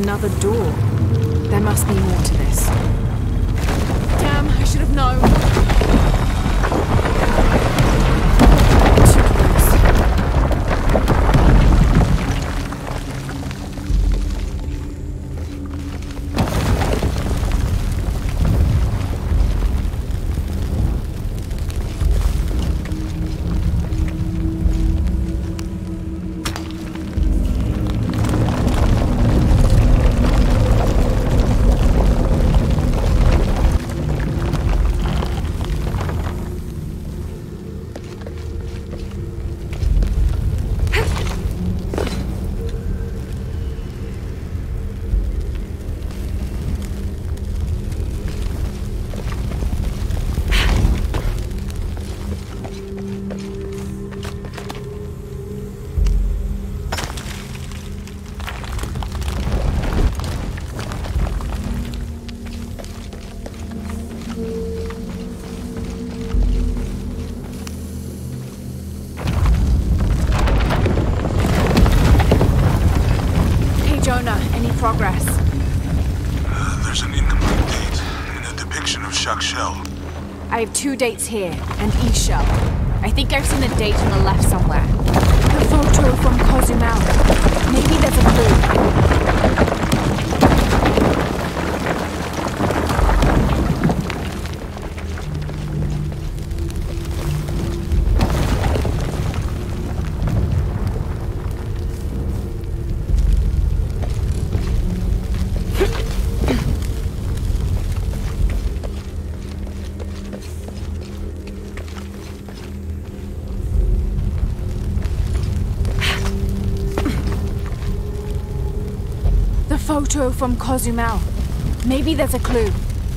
another door. There must be more to this. Damn, I should have known. Too close. Progress. There's an incomplete date and a depiction of Chak Shel. I have 2 dates here, and Ishel. I think I've seen a date on the left somewhere. The photo from Cozumel. Maybe there's a clue. Photo from Cozumel. Maybe there's a clue.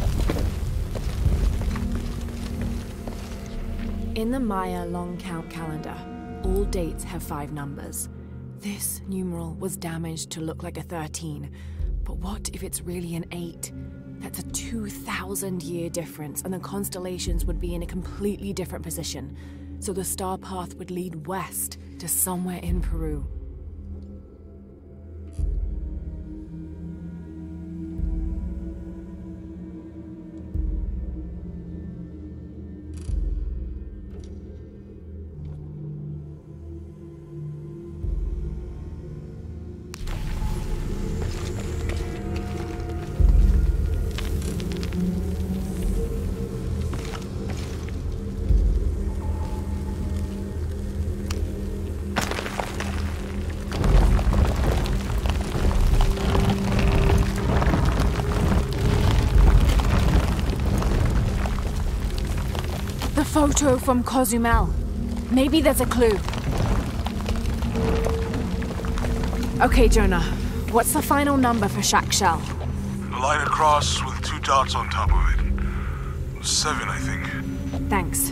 In the Maya long count calendar, all dates have 5 numbers. This numeral was damaged to look like a 13. But what if it's really an 8? That's a 2,000-year difference, and the constellations would be in a completely different position. So the star path would lead west to somewhere in Peru. Photo from Cozumel. Maybe there's a clue. Okay, Jonah. What's the final number for Chak Shel? A line across with 2 dots on top of it. 7, I think. Thanks.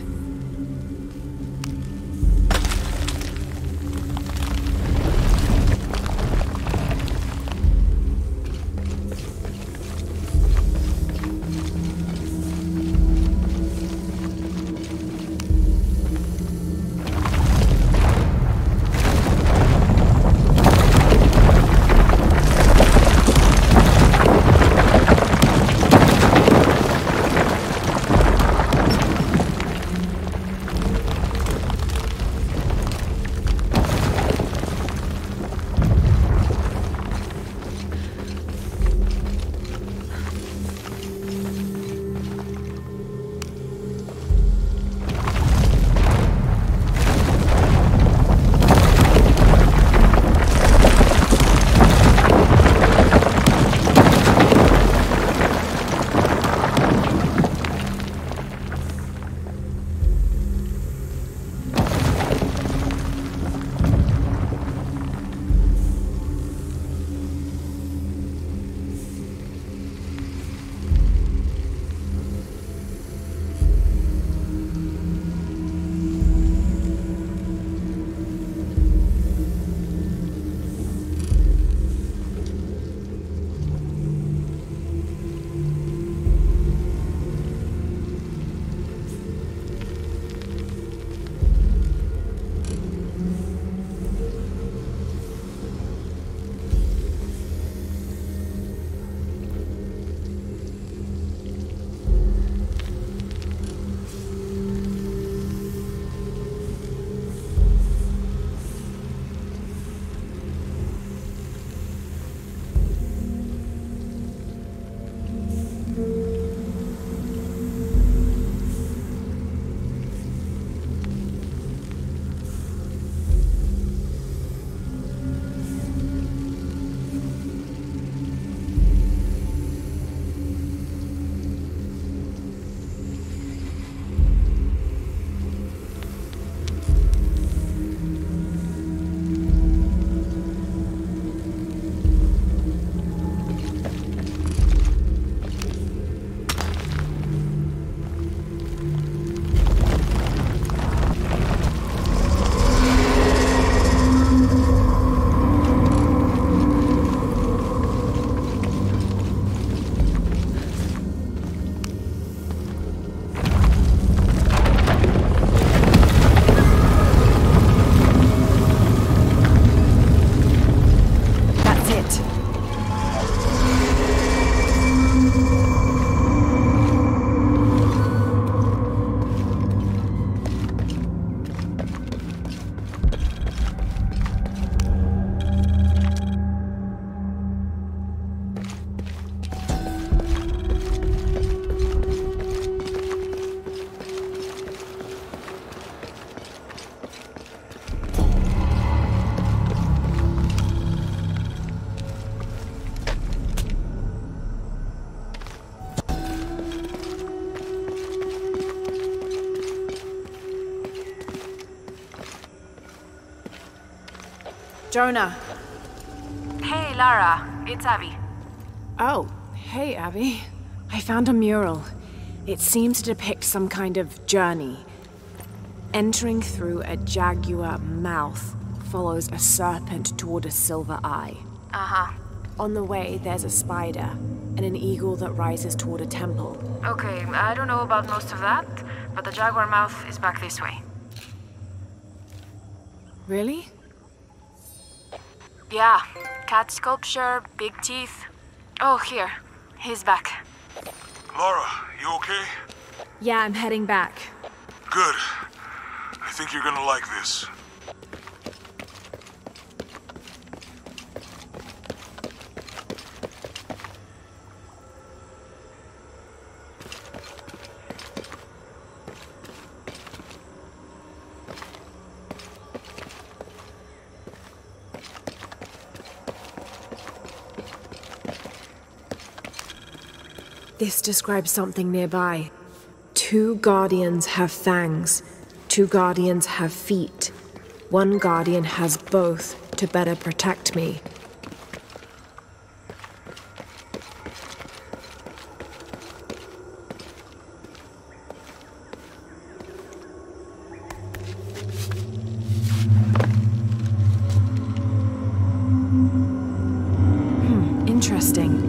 Jonah. Hey, Lara. It's Abby. Oh, hey, Abby. I found a mural. It seems to depict some kind of journey. Entering through a jaguar mouth follows a serpent toward a silver eye. Uh-huh. On the way, there's a spider and an eagle that rises toward a temple. Okay, I don't know about most of that, but the jaguar mouth is back this way. Really? Yeah. Cat sculpture, big teeth. Oh, here. He's back. Lara, you okay? Yeah, I'm heading back. Good. I think you're gonna like this. This describes something nearby. 2 guardians have fangs. 2 guardians have feet. 1 guardian has both to better protect me. Interesting.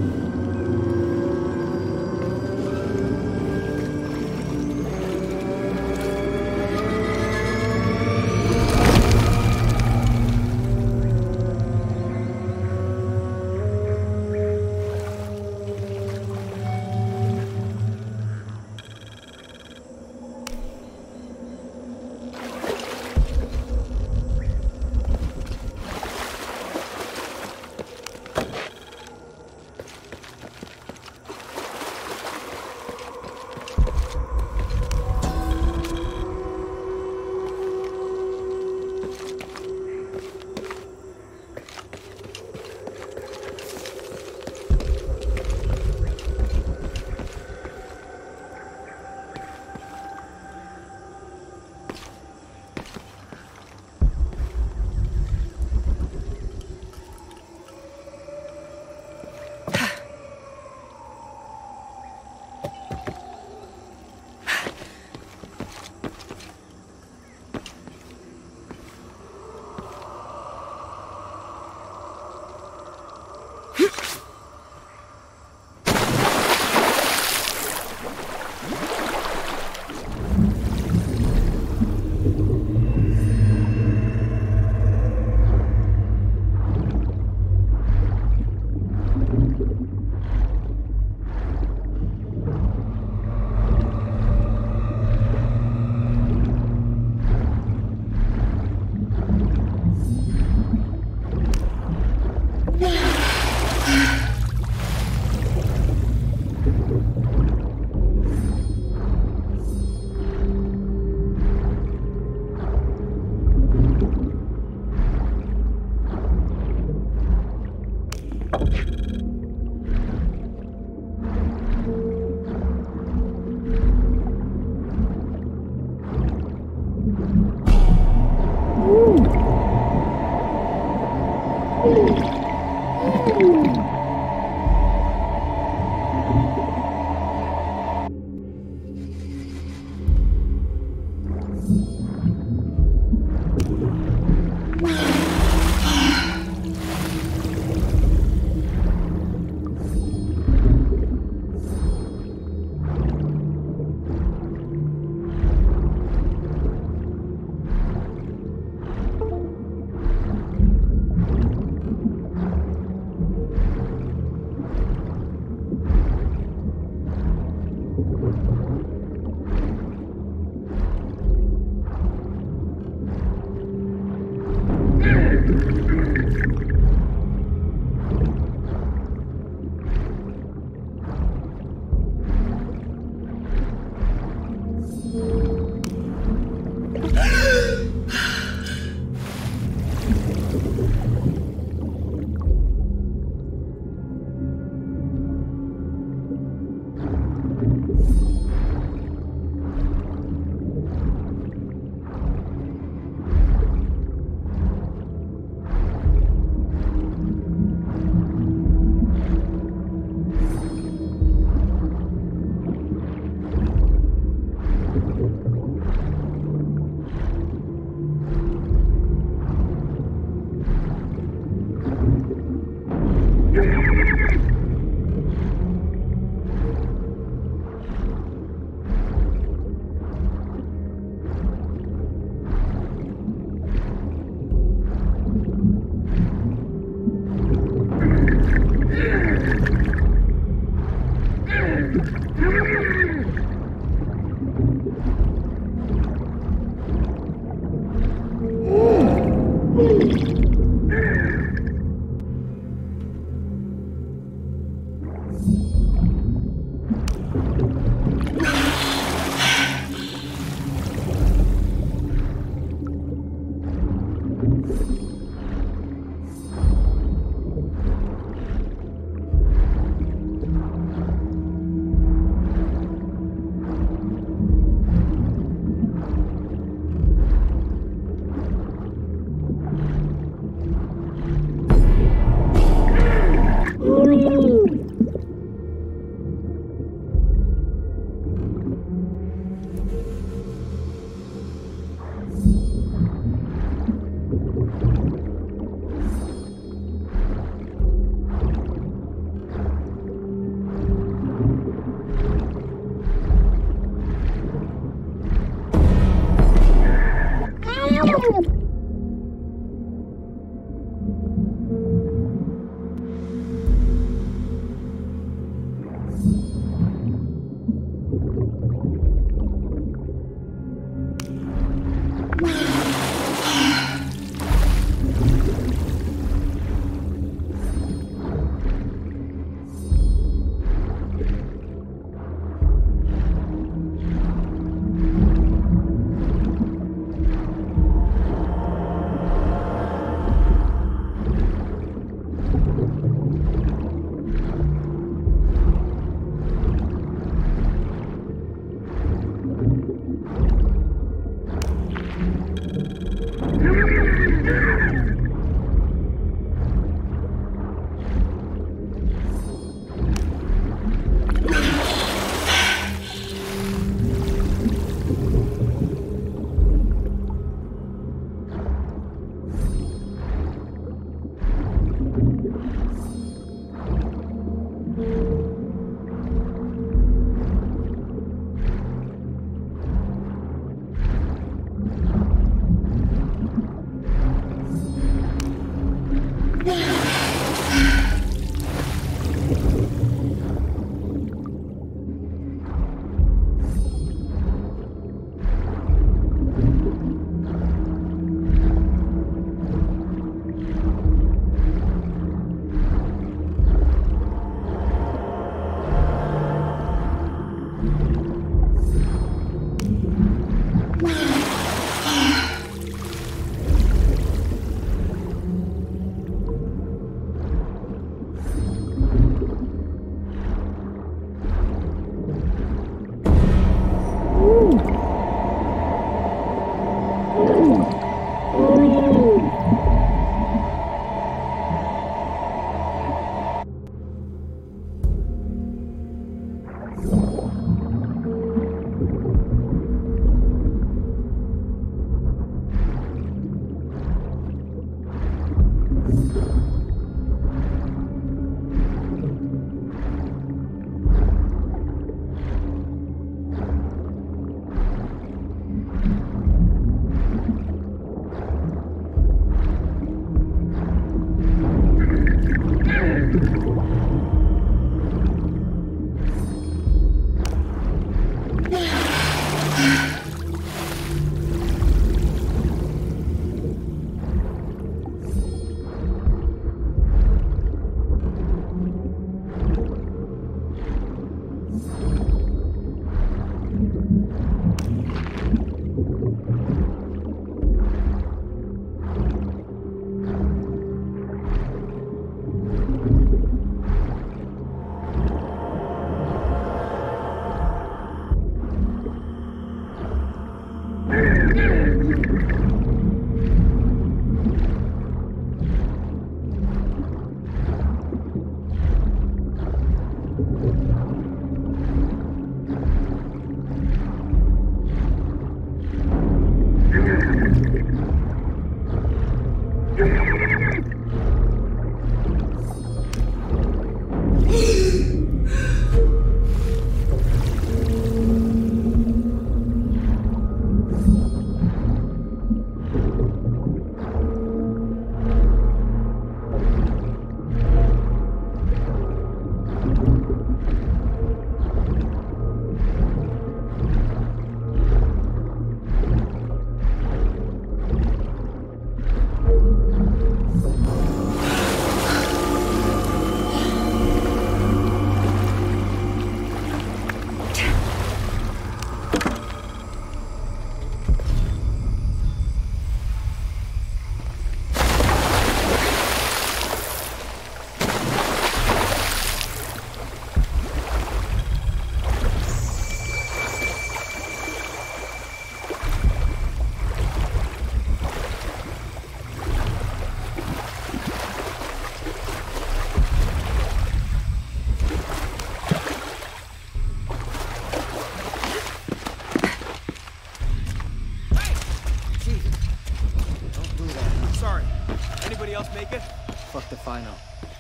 Fuck the final.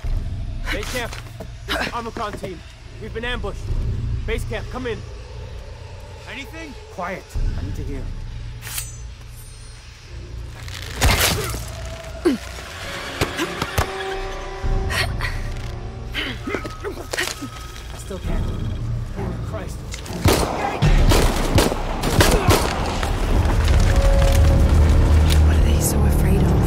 Base camp. This is Omicron team. We've been ambushed. Base camp, come in. Anything? Quiet. I need to hear. I still can't. Oh, Christ. What are they so afraid of?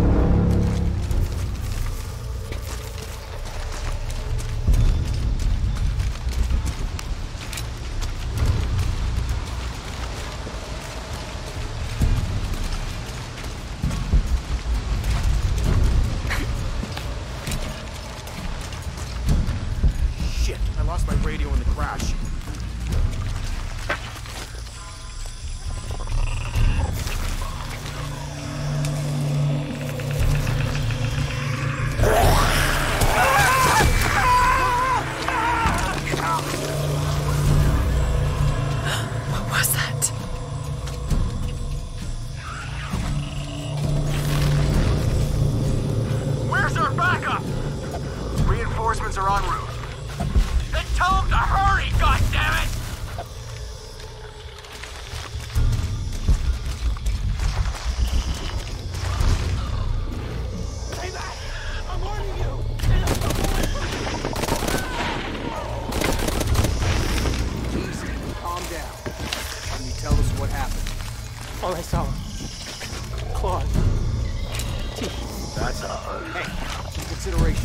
All I saw. Claws. Teeth. That's a hurt. Hey, consideration.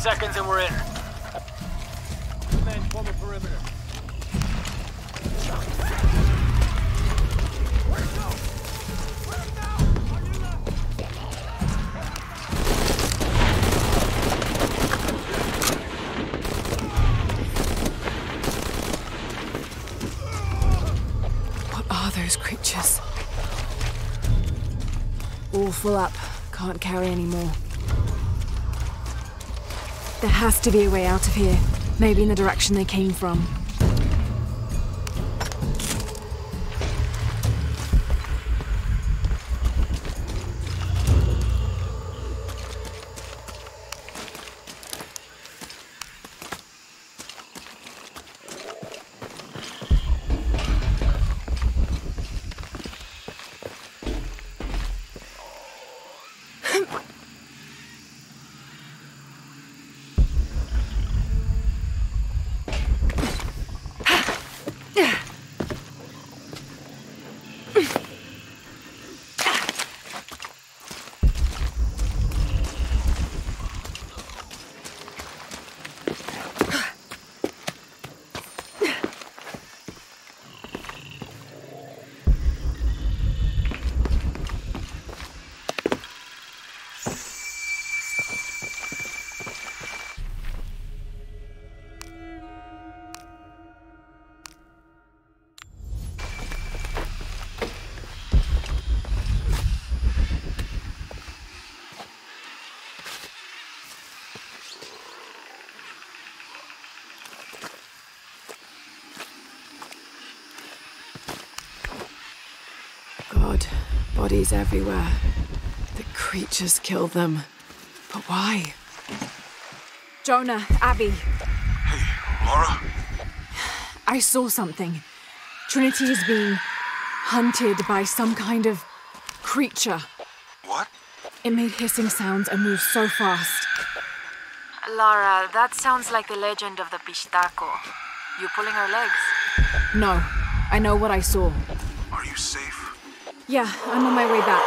seconds and we're in. Men, form a perimeter. What are those creatures? All full up. Can't carry anymore. There has to be a way out of here. Maybe in the direction they came from. God, bodies everywhere. The creatures kill them. But why? Jonah, Abby, Hey, Laura? I saw something. Trinity is being hunted by some kind of creature. What? It made hissing sounds and moved so fast. Lara, that sounds like the legend of the Pistaco. You pulling her legs? No, I know what I saw. Are you safe? Yeah, I'm on my way back.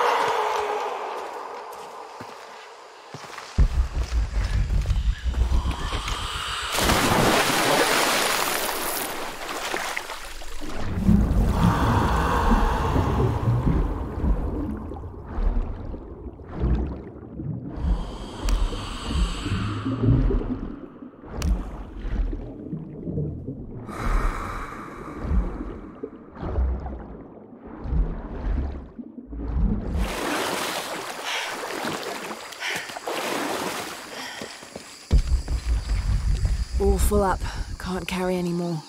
All full up. Can't carry anymore.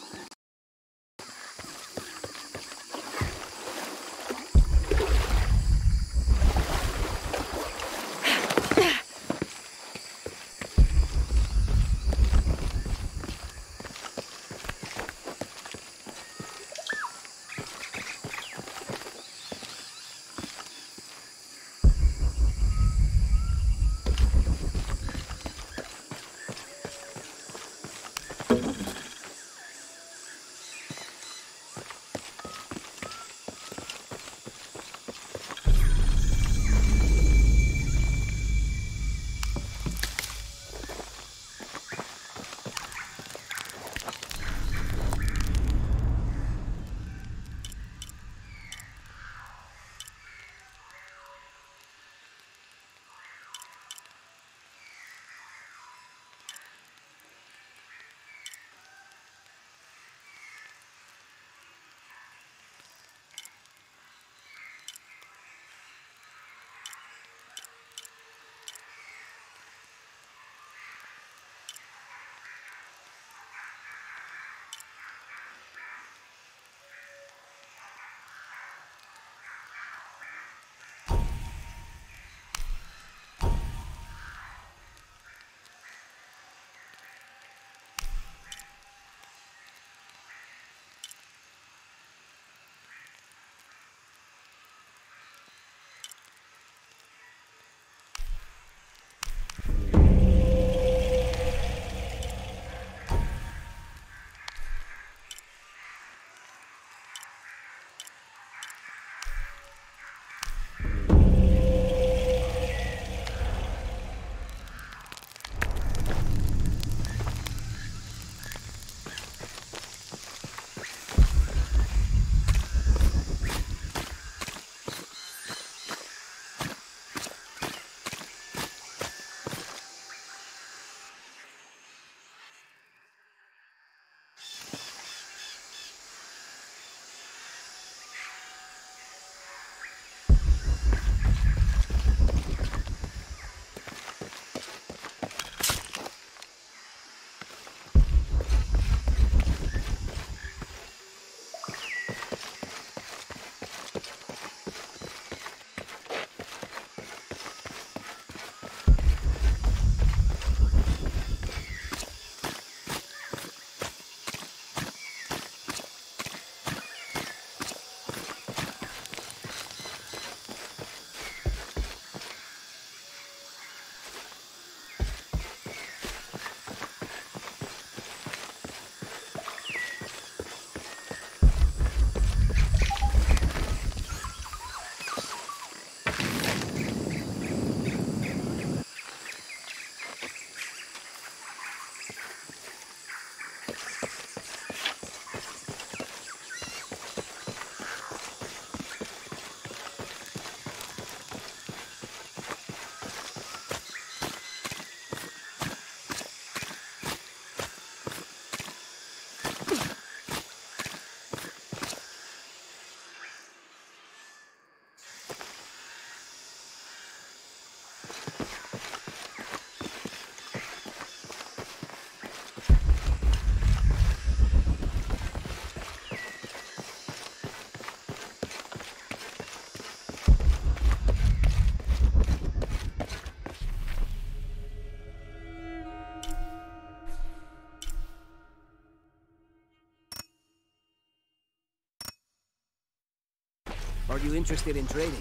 Are you interested in trading?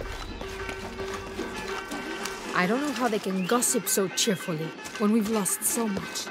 I don't know how they can gossip so cheerfully when we've lost so much.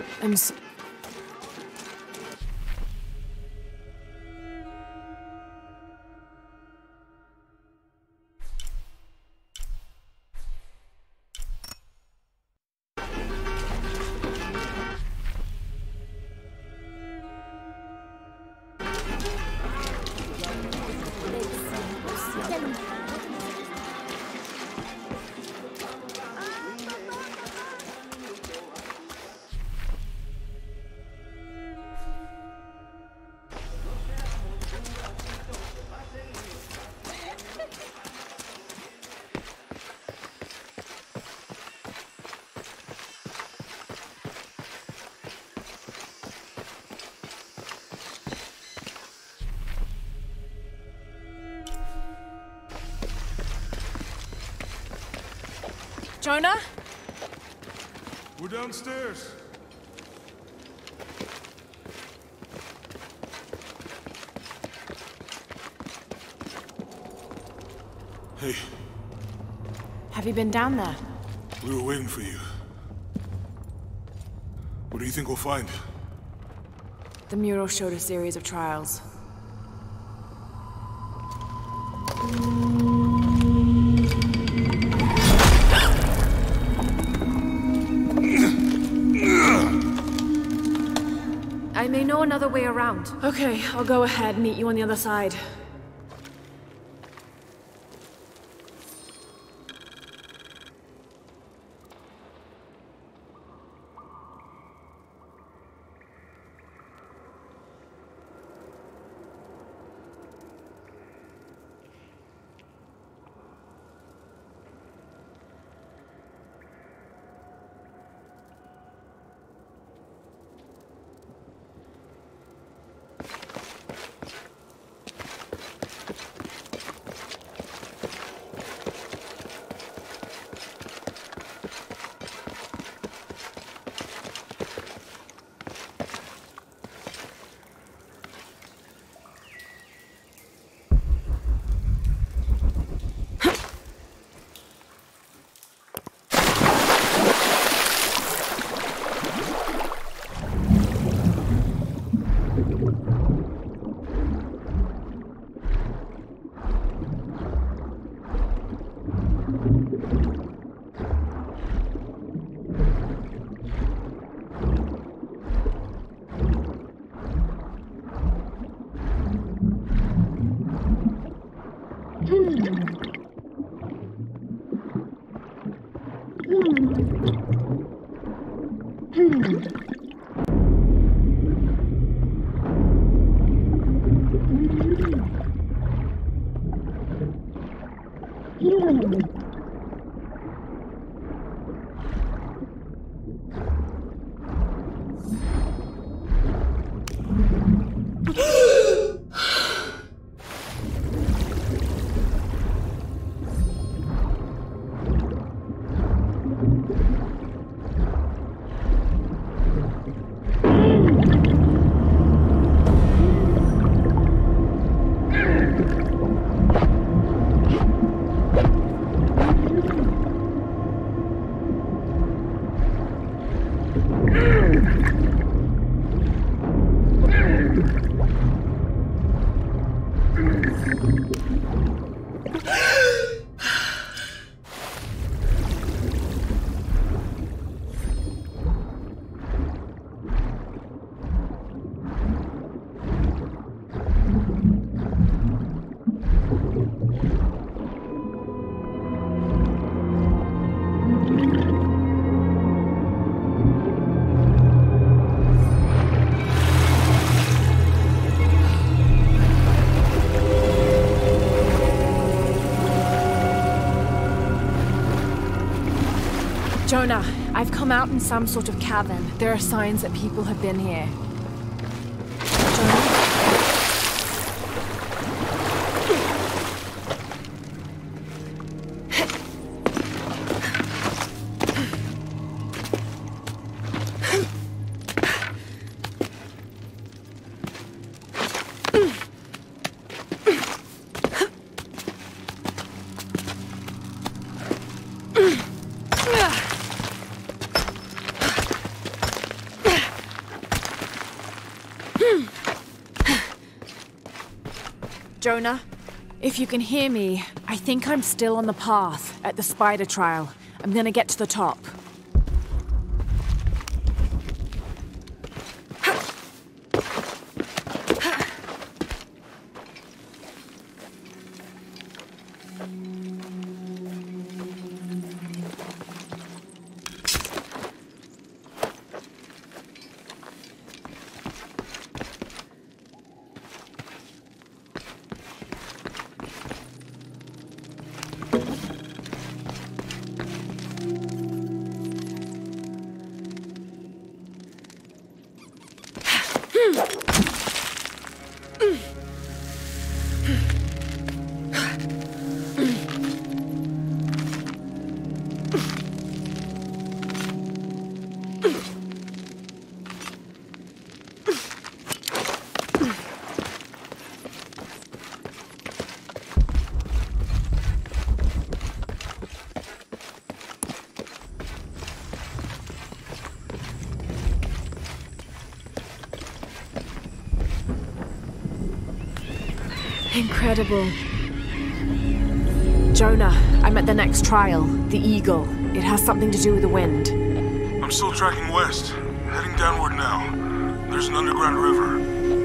Jonah? We're downstairs. Hey, Have you been down there? we were waiting for you. What do you think we'll find? The mural showed a series of trials. I may know another way around. Okay, I'll go ahead and meet you on the other side. Jonah, I've come out in some sort of cavern. There are signs that people have been here. Jonah? Jonah? If you can hear me, I think I'm still on the path at the spider trial. I'm gonna get to the top. Incredible. Jonah, I'm at the next trial, the Eagle. It has something to do with the wind. I'm still tracking west, heading downward now. There's an underground river.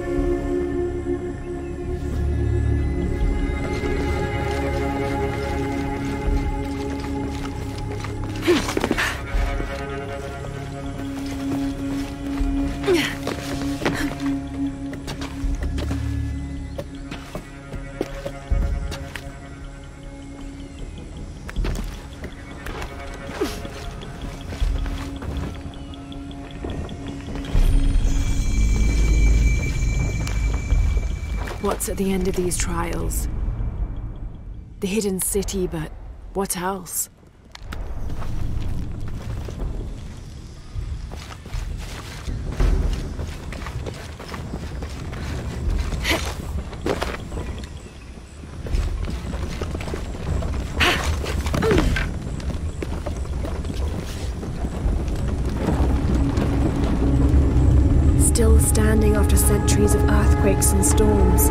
What's at the end of these trials? The hidden city, but what else? Still standing after centuries of earthquakes and storms.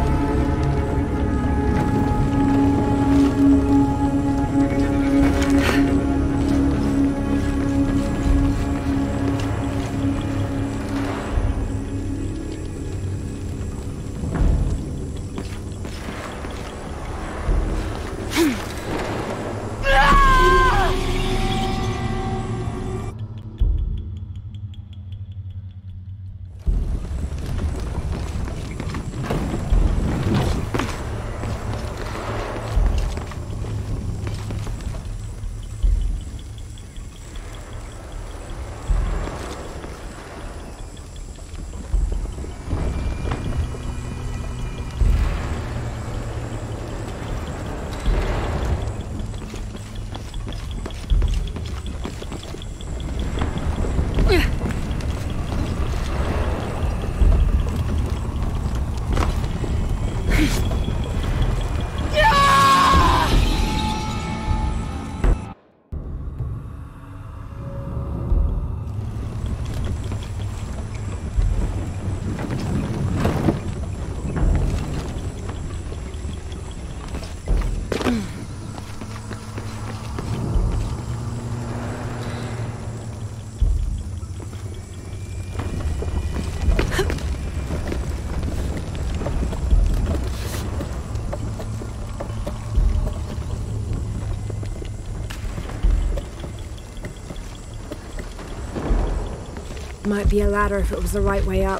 Might be a ladder if it was the right way up.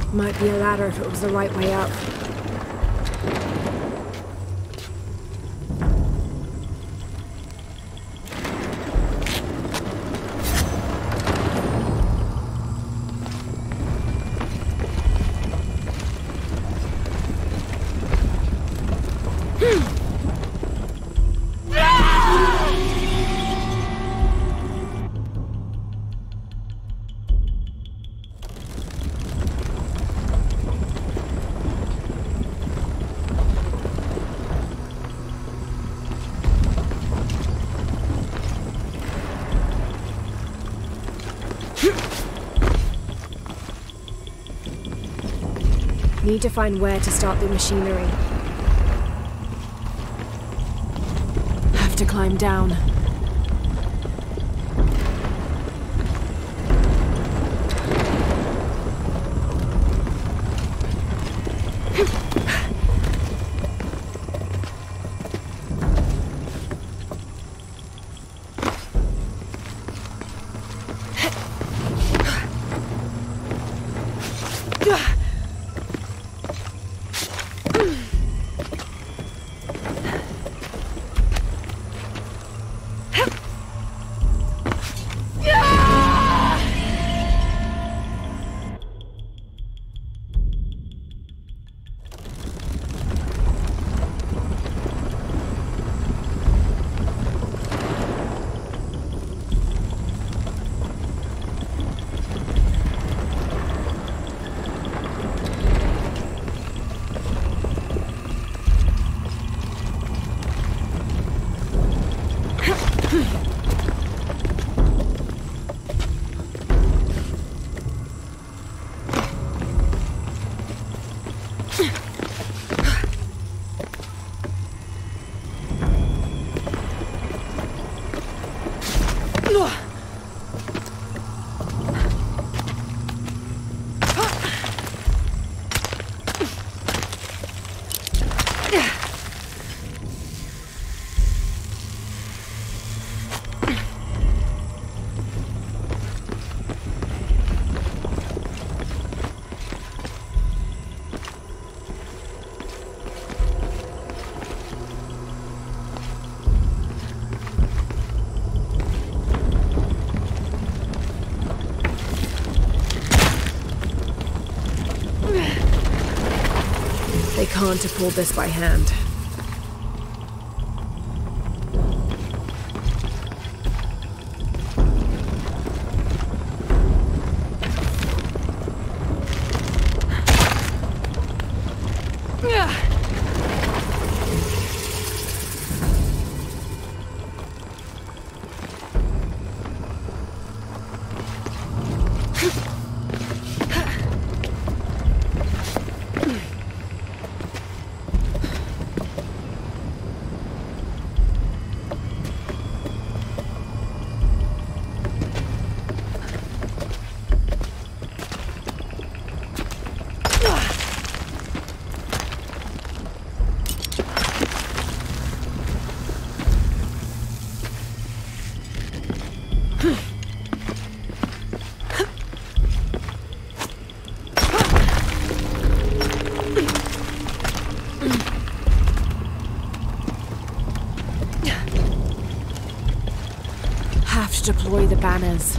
Might be a ladder if it was the right way up. Need to find where to start the machinery. Have to climb down. They can't have pulled this by hand. Have to deploy the banners.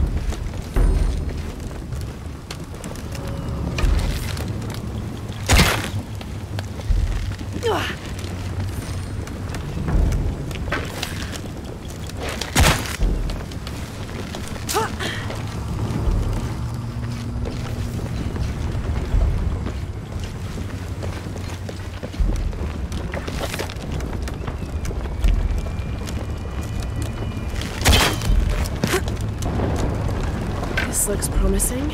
This looks promising.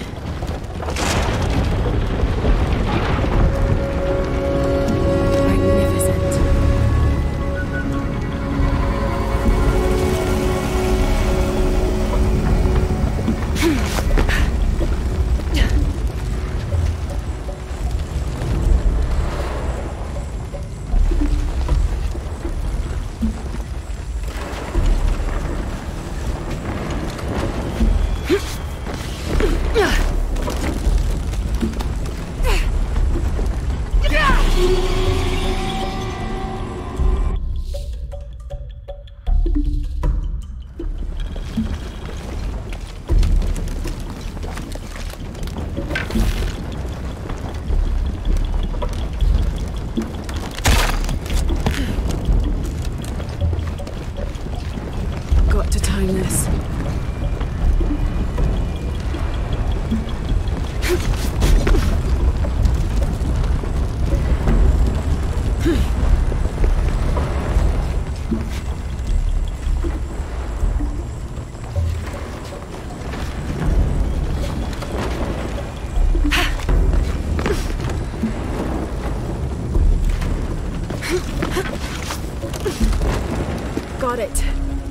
Magnificent. Yeah. Got it.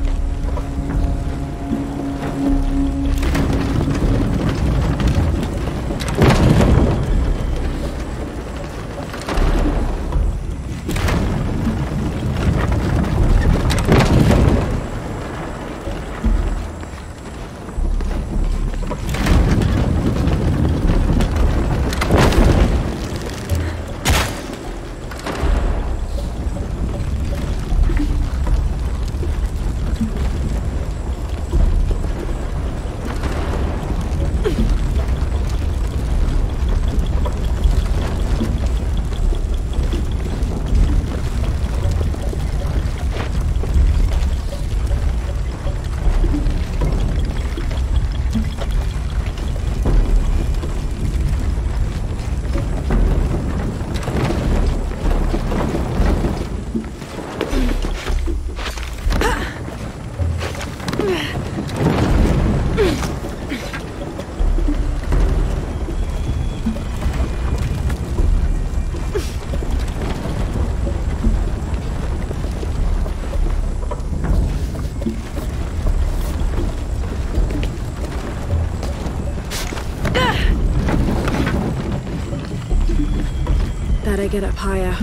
Better get up higher.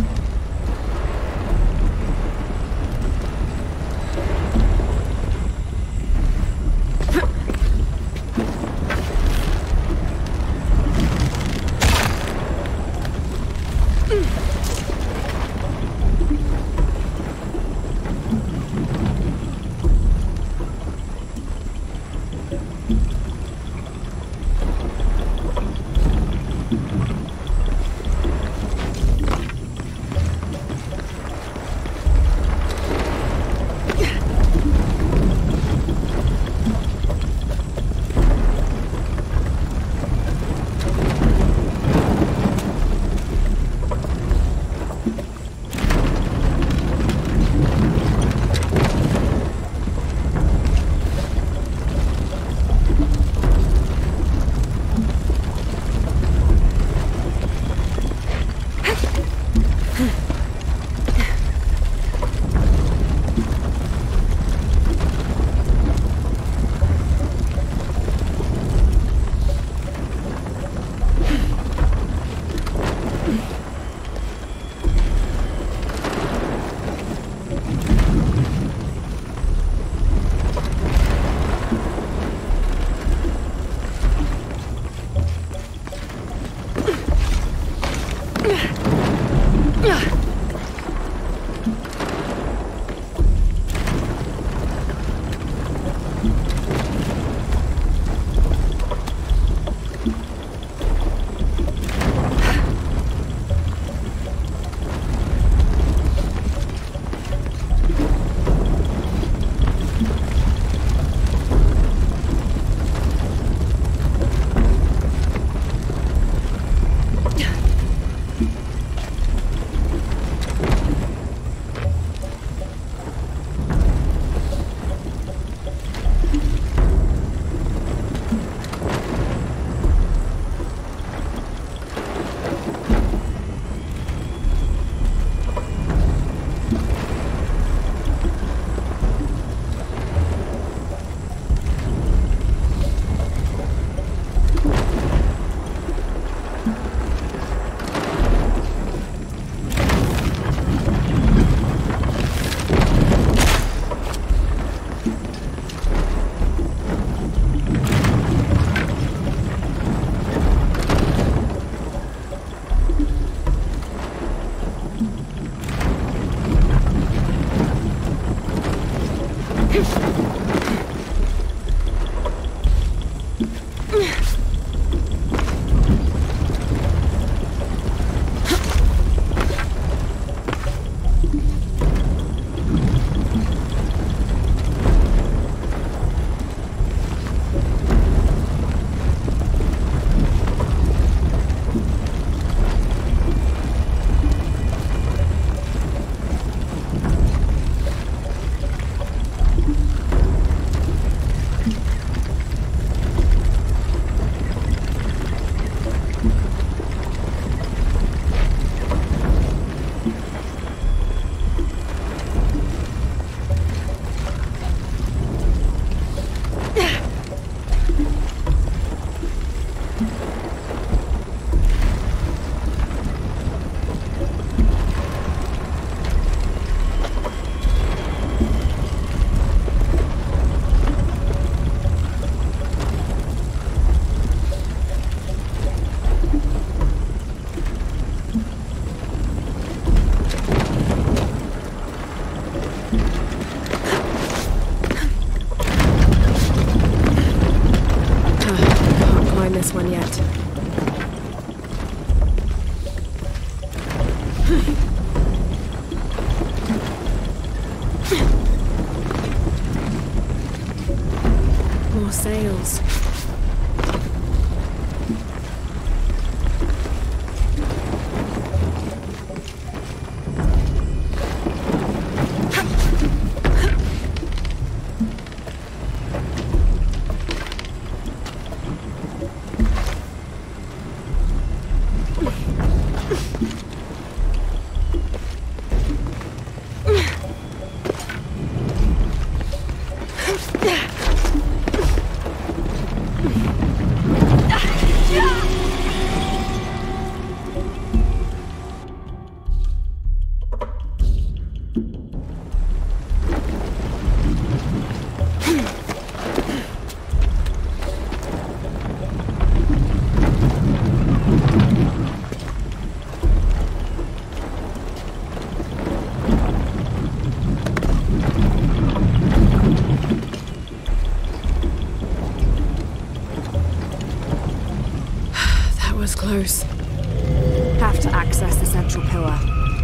Close. Have to access the central pillar.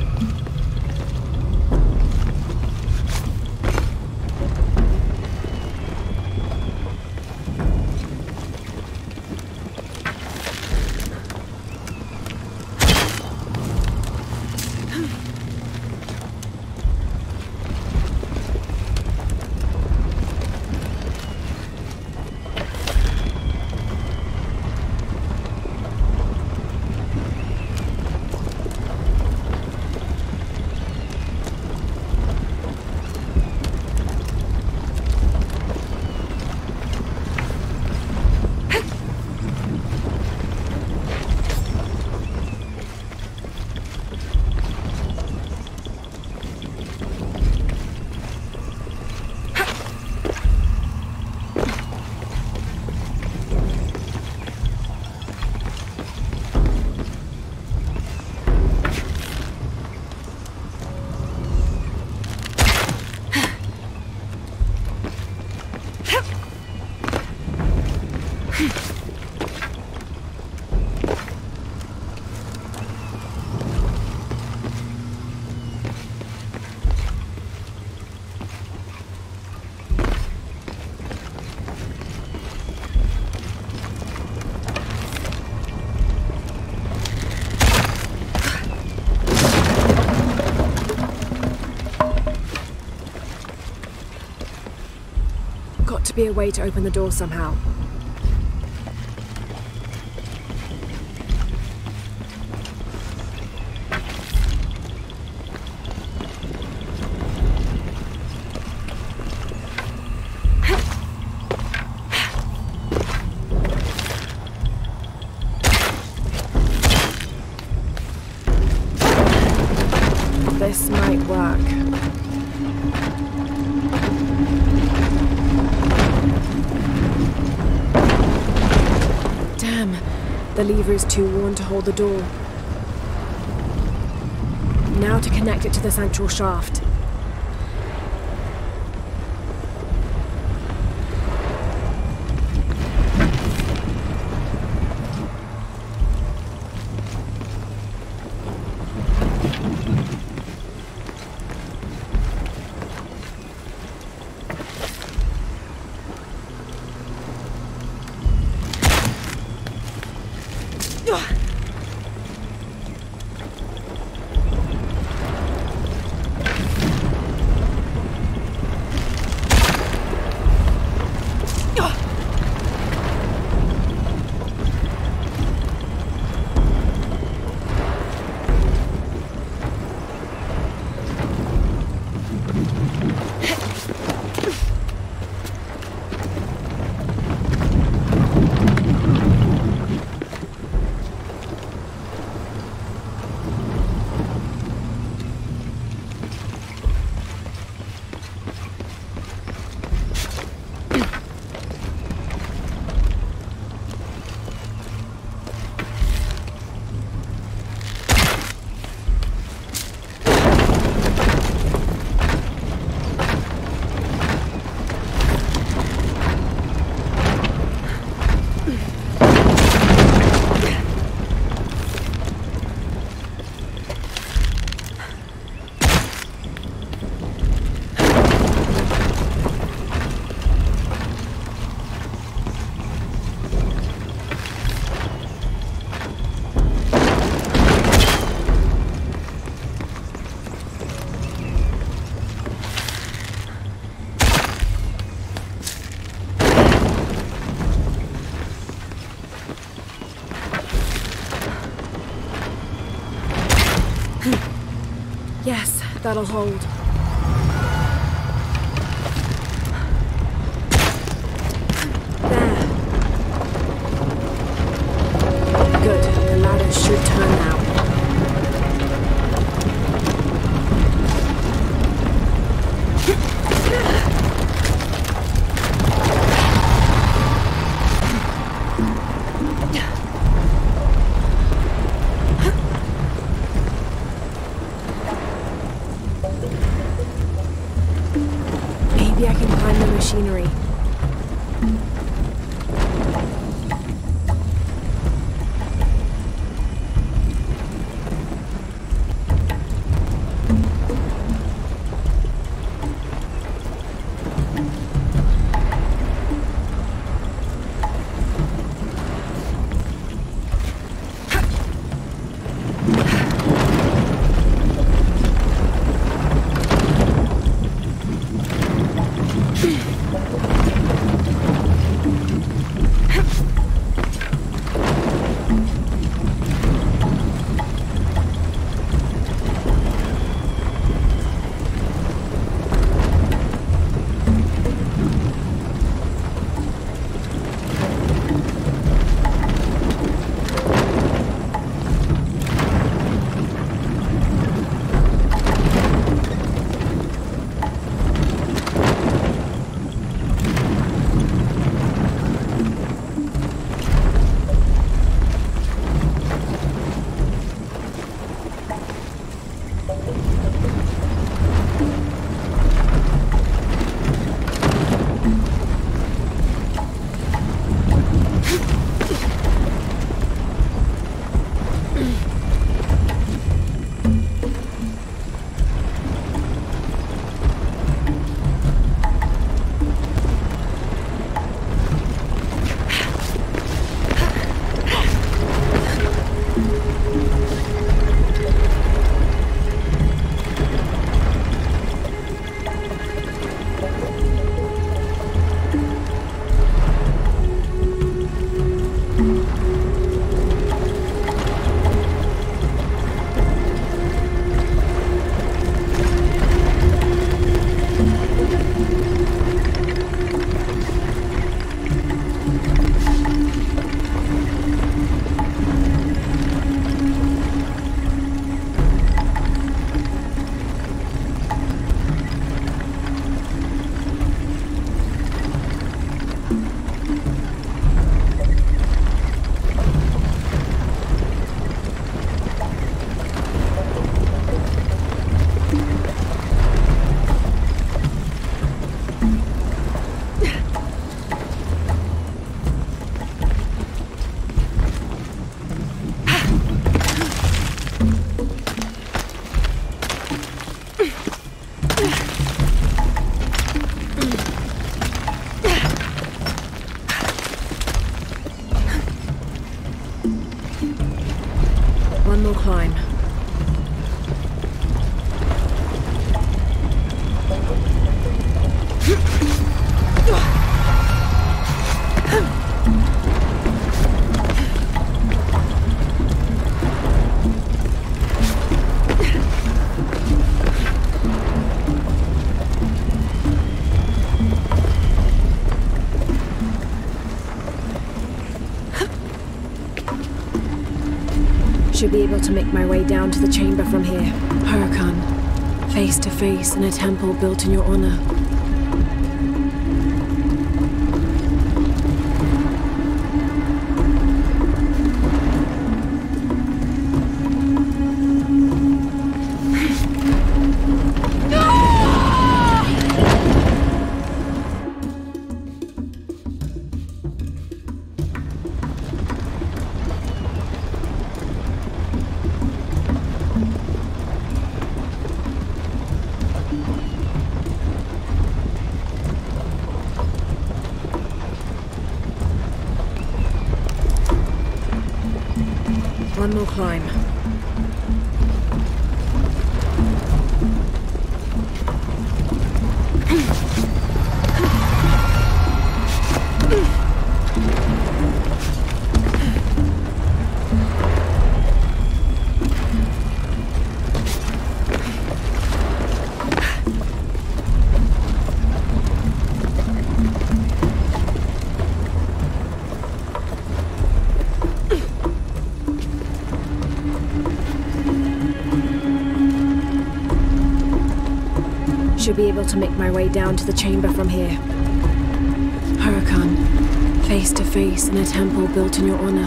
Got to be a way to open the door somehow. This might work. Damn, the lever is too worn to hold the door. Now to connect it to the central shaft. Yes, that'll hold. There. Good. The ladder should turn now. Maybe I can climb the machinery. One more climb. Should be able to make my way down to the chamber from here. Hurakan, face to face in a temple built in your honor. One more climb. Should be able to make my way down to the chamber from here. Hurakan, face to face in a temple built in your honor.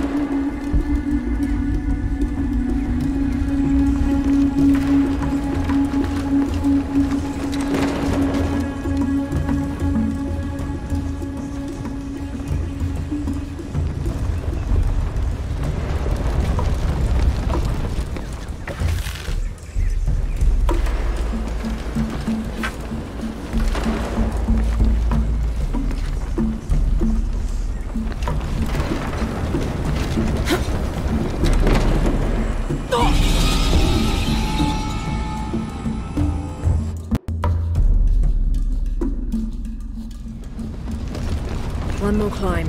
One more climb.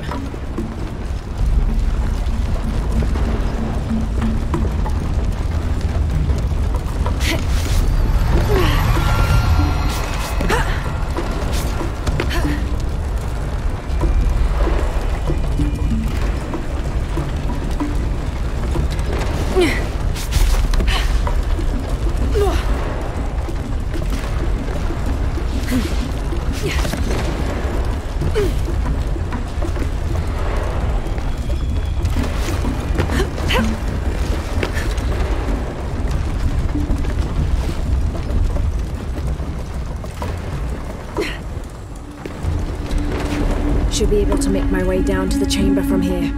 Should be able to make my way down to the chamber from here.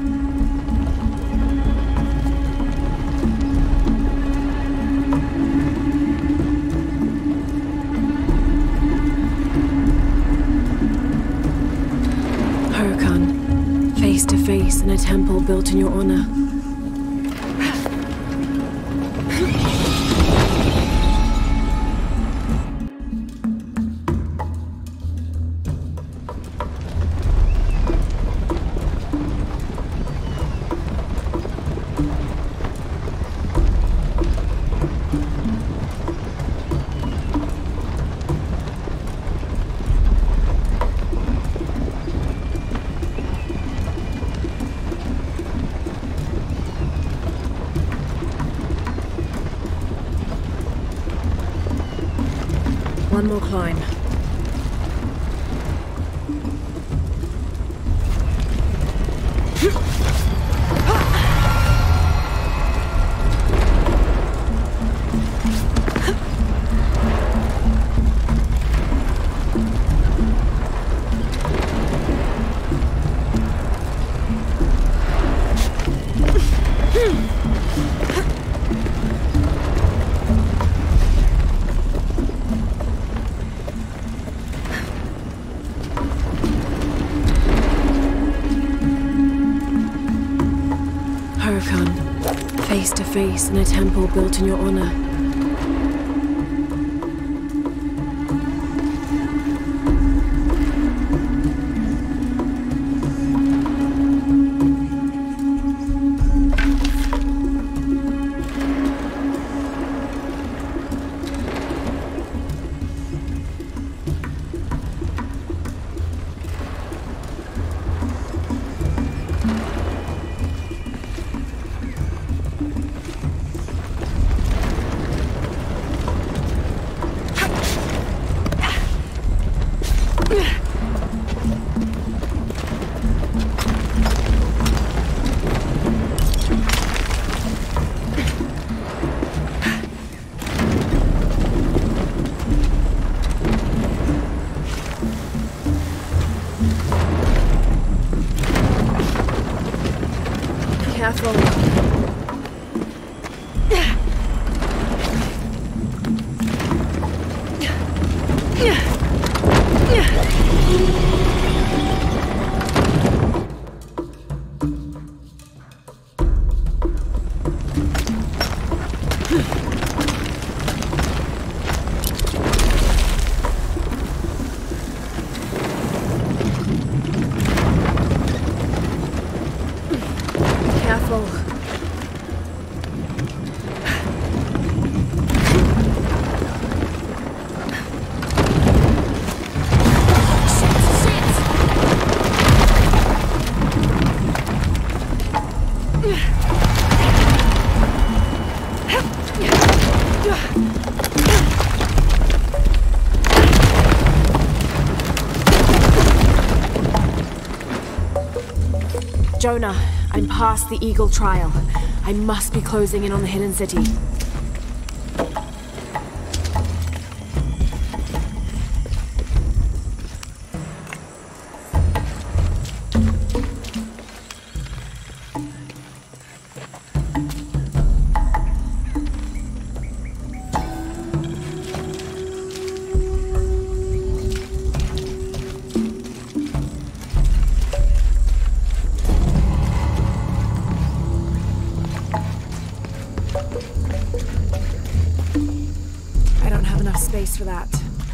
Hurakan, face to face in a temple built in your honor. One more climb. Hurakan, face to face in a temple built in your honor. Careful. Careful. Jonah, I'm past the Eagle Trial. I must be closing in on the Hidden City. Space for that.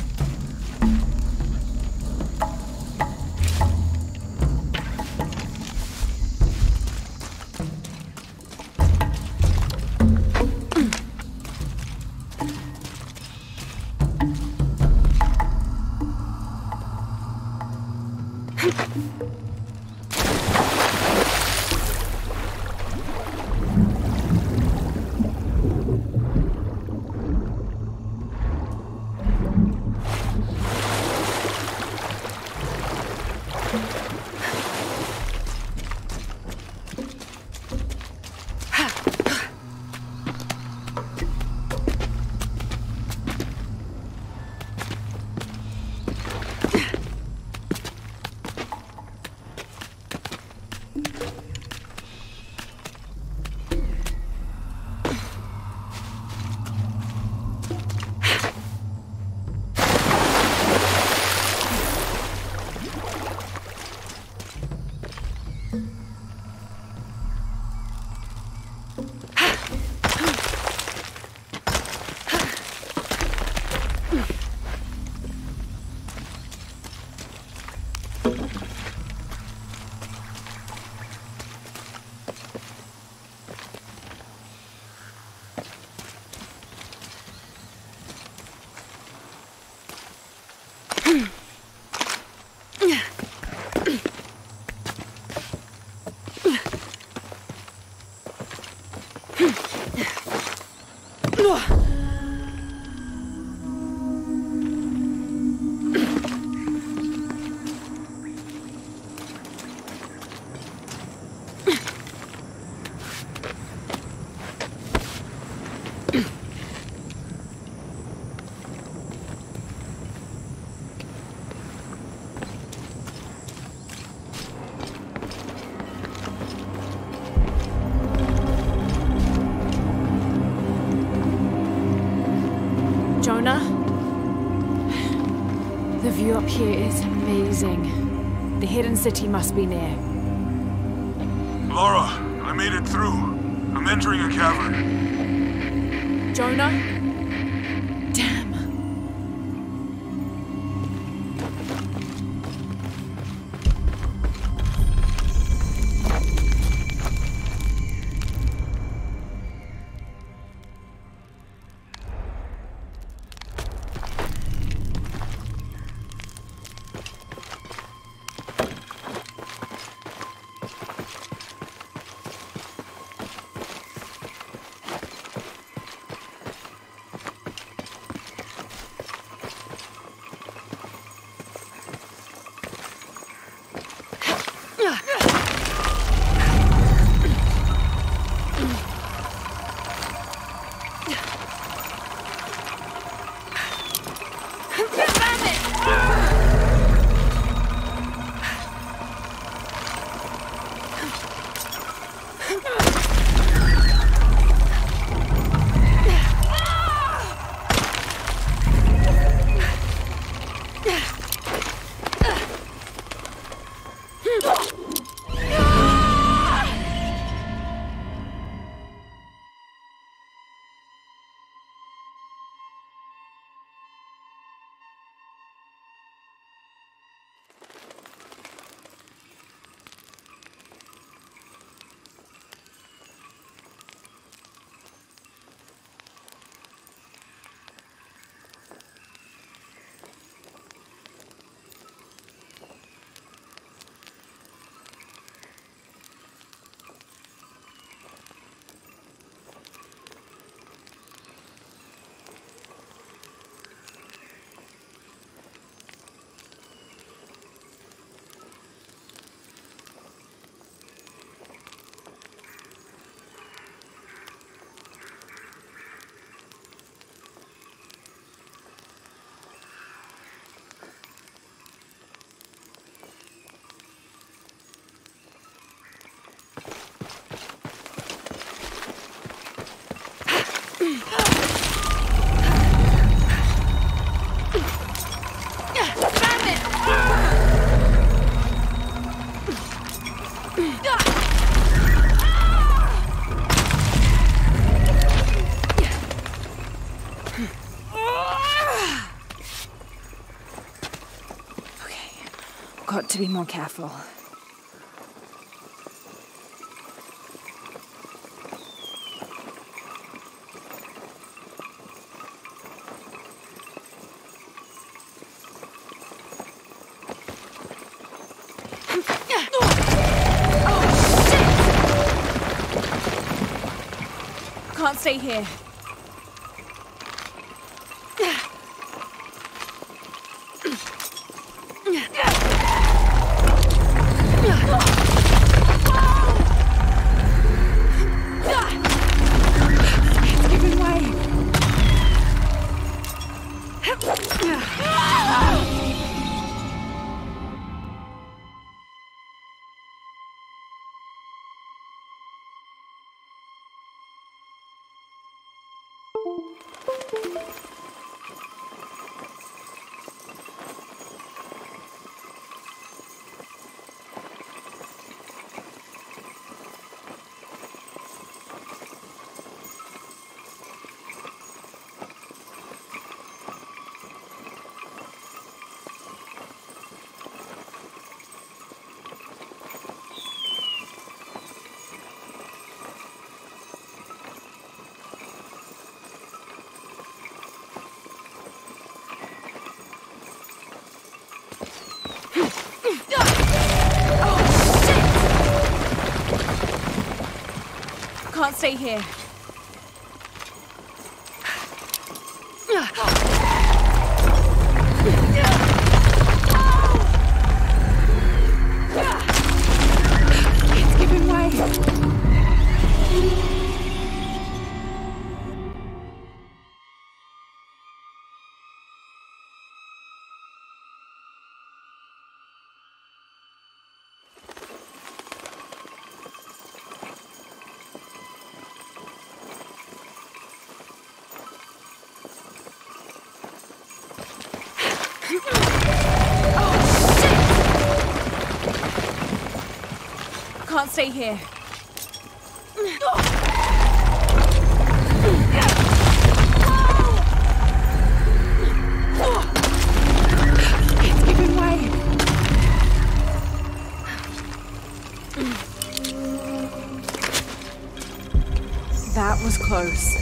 Jonah? The view up here is amazing. The Hidden City must be near. Lara, I made it through. I'm entering a cavern. Jonah? Damn. Got to be more careful. Can't stay here. Can't stay here. It's giving way. Can't stay here. It's giving way. That was close.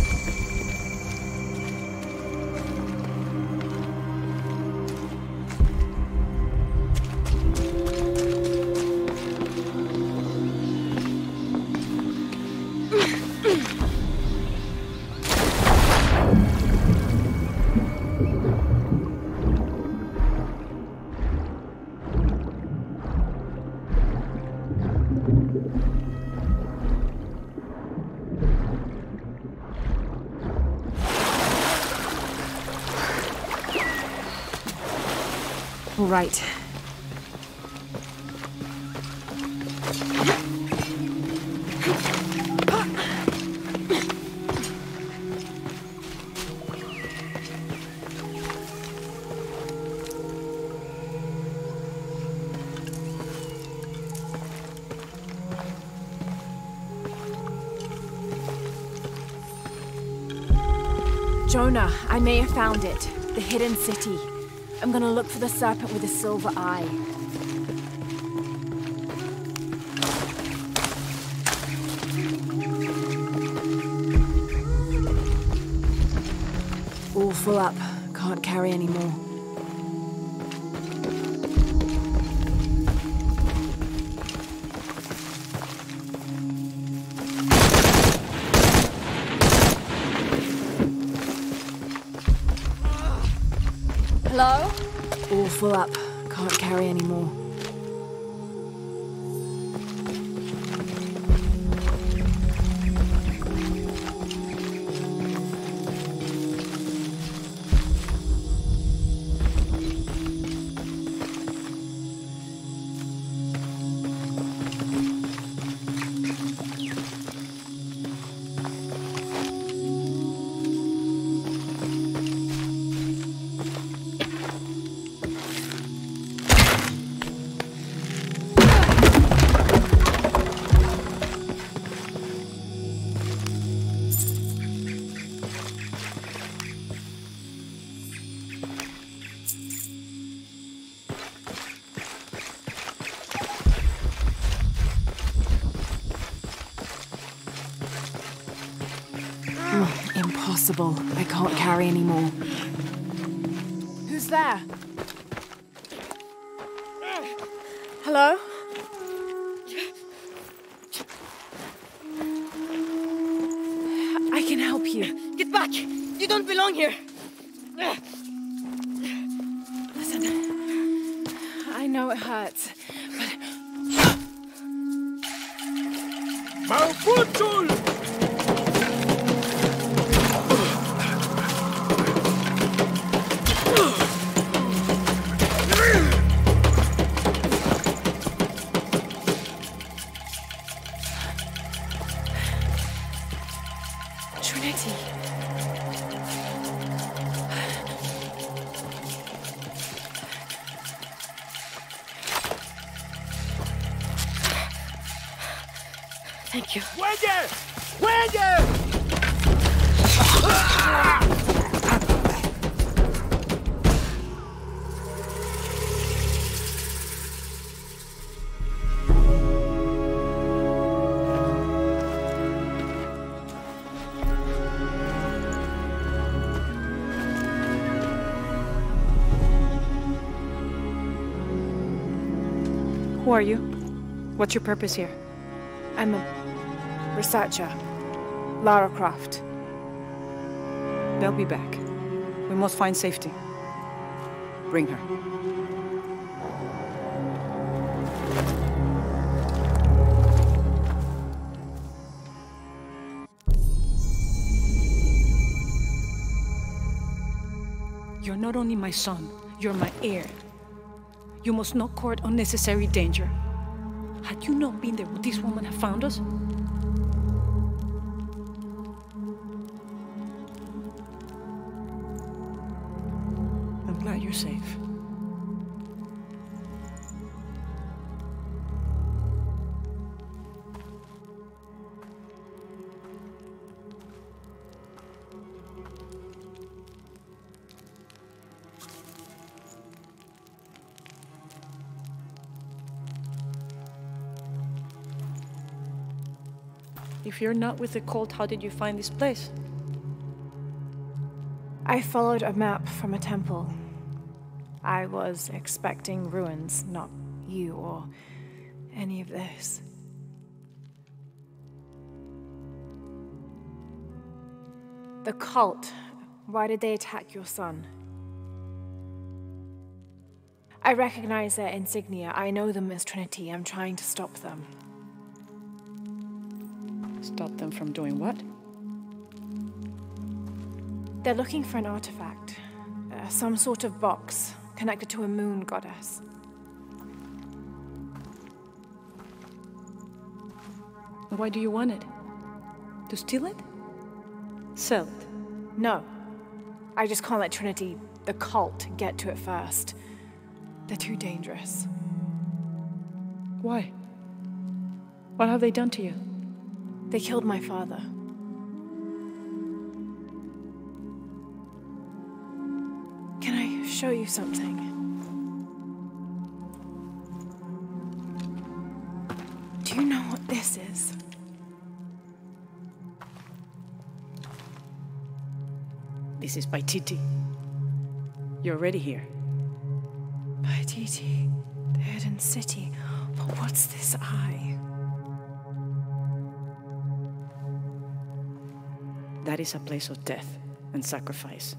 All right. Jonah, I may have found it. The hidden city. I'm gonna look for the serpent with the silver eye. All full up. Can't carry any more. Hello? All full up. Can't carry any more. impossible. I can't carry anymore. Who's there? Hello? I can help you. Get back! You don't belong here! Listen, I know it hurts, but... Malfutul! Trinity. Thank you. Wege! Wege! Who are you? What's your purpose here? I'm a researcher. Lara Croft. They'll be back. We must find safety. Bring her. You're not only my son, you're my heir. You must not court unnecessary danger. Had you not been there, would this woman have found us? I'm glad you're safe. If you're not with the cult, how did you find this place? I followed a map from a temple. I was expecting ruins, not you or any of this. The cult, why did they attack your son? I recognize their insignia. I know them as Trinity. I'm trying to stop them. Stop them from doing what? They're looking for an artifact. Some sort of box connected to a moon goddess. Why do you want it? To steal it? Sell it? No. I just can't let Trinity, the cult, get to it first. They're too dangerous. Why? What have they done to you? They killed my father. Can I show you something? Do you know what this is? This is Paititi. You're already here. Paititi, the hidden city. But what's this eye? That is a place of death and sacrifice.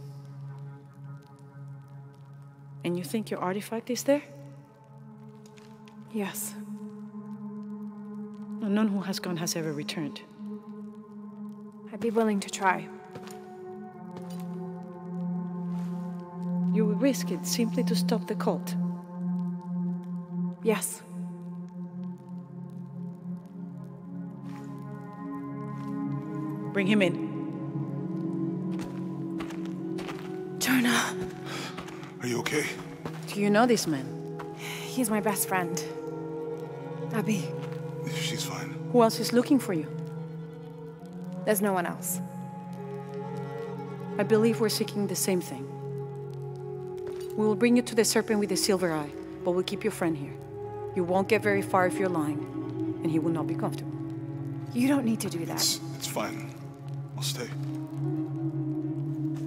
And you think your artifact is there? Yes. None who has gone has ever returned. I'd be willing to try. You would risk it simply to stop the cult? Yes. Bring him in. Jonah. Are you okay? Do you know this man? He's my best friend. Abby. She's fine. Who else is looking for you? There's no one else. I believe we're seeking the same thing. We will bring you to the serpent with the silver eye, but we'll keep your friend here. You won't get very far if you're lying, and he will not be comfortable. You don't need to do that. It's fine. I'll stay.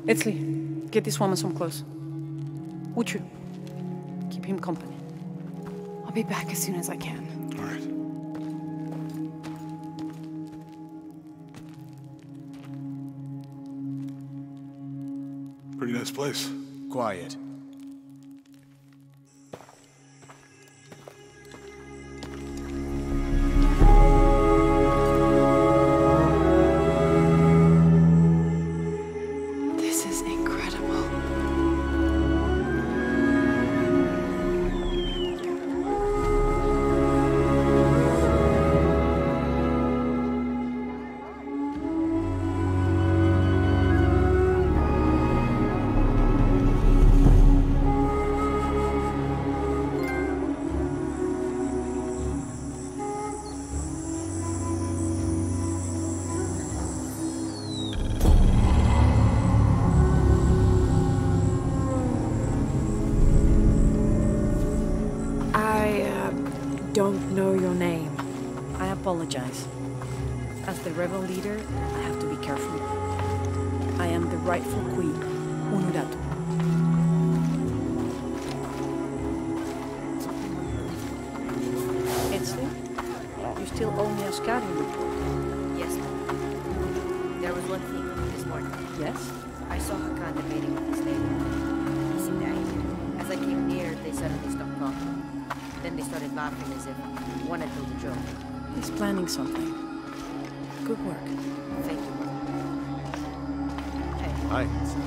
Etzli, get this woman some clothes. Uchu, keep him company. I'll be back as soon as I can. All right. Pretty nice place. Quiet. This is incredible. Don't know your name. I apologize. As the rebel leader, I have to be careful. I am the rightful queen, Unuratu. Etzli, you still owe me a scouting report. Yes, ma'am. There was one thing this morning. Yes? I saw Hakan debating with his neighbor. He seemed angry. As I came near, they suddenly stopped talking. Then they started laughing as if one had told a joke. He's planning something. Good work. Thank you. Hey. Hi.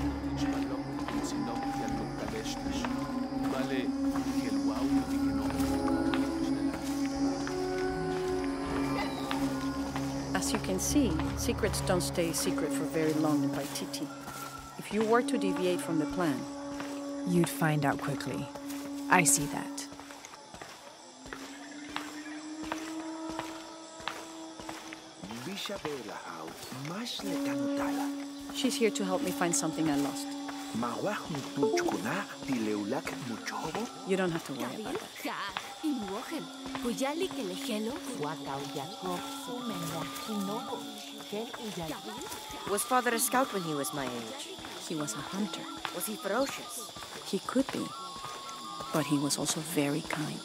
As you can see, secrets don't stay secret for very long in Paititi. If you were to deviate from the plan, You'd find out quickly. I see that. she's here to help me find something I lost. You don't have to worry about that. Was father a scout when he was my age? He was a hunter. Was he ferocious? He could be, but he was also very kind.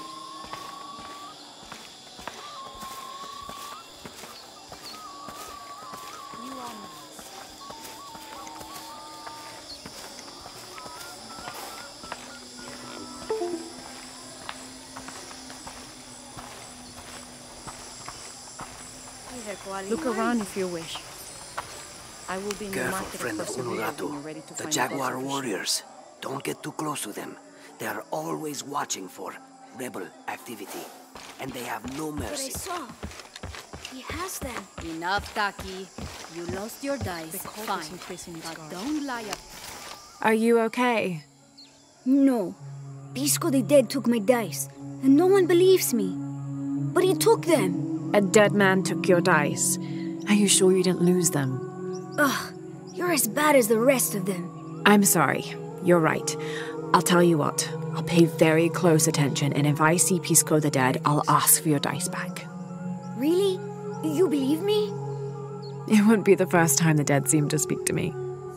Look around if you wish. I will be in the Careful, market friend of across the river when you're Unuratu. ready to The find Jaguar a place for warriors. Don't get too close to them. They are always watching for rebel activity. And they have no But I mercy. saw. He has them. Enough, Taki. You lost your dice. The cult Fine. is increasing its But guard. don't lie up. Are you okay? No. Pisco the Dead took my dice, and no one believes me. But he took them. A dead man took your dice. Are you sure you didn't lose them? Ugh, you're as bad as the rest of them. I'm sorry. You're right. I'll tell you what. I'll pay very close attention, and if I see Pisco the Dead, I'll ask for your dice back. Really? You believe me? It wouldn't be the first time the dead seemed to speak to me.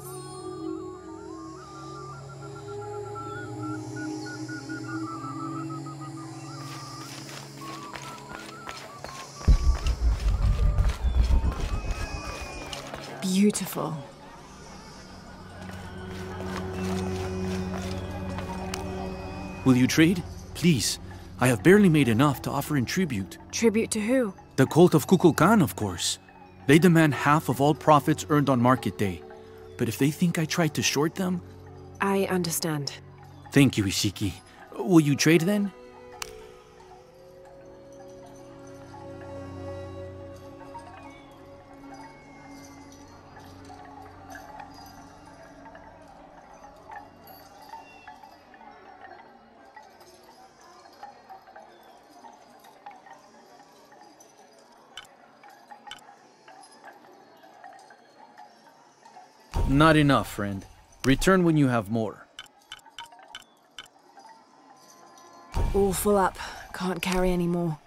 Beautiful. Will you trade? Please. I have barely made enough to offer in tribute. Tribute to who? The cult of Kukulkan, of course. They demand half of all profits earned on market day. But if they think I tried to short them... I understand. Thank you, Ishiki. Will you trade then? Not enough, friend. Return when you have more. All full up. Can't carry any more.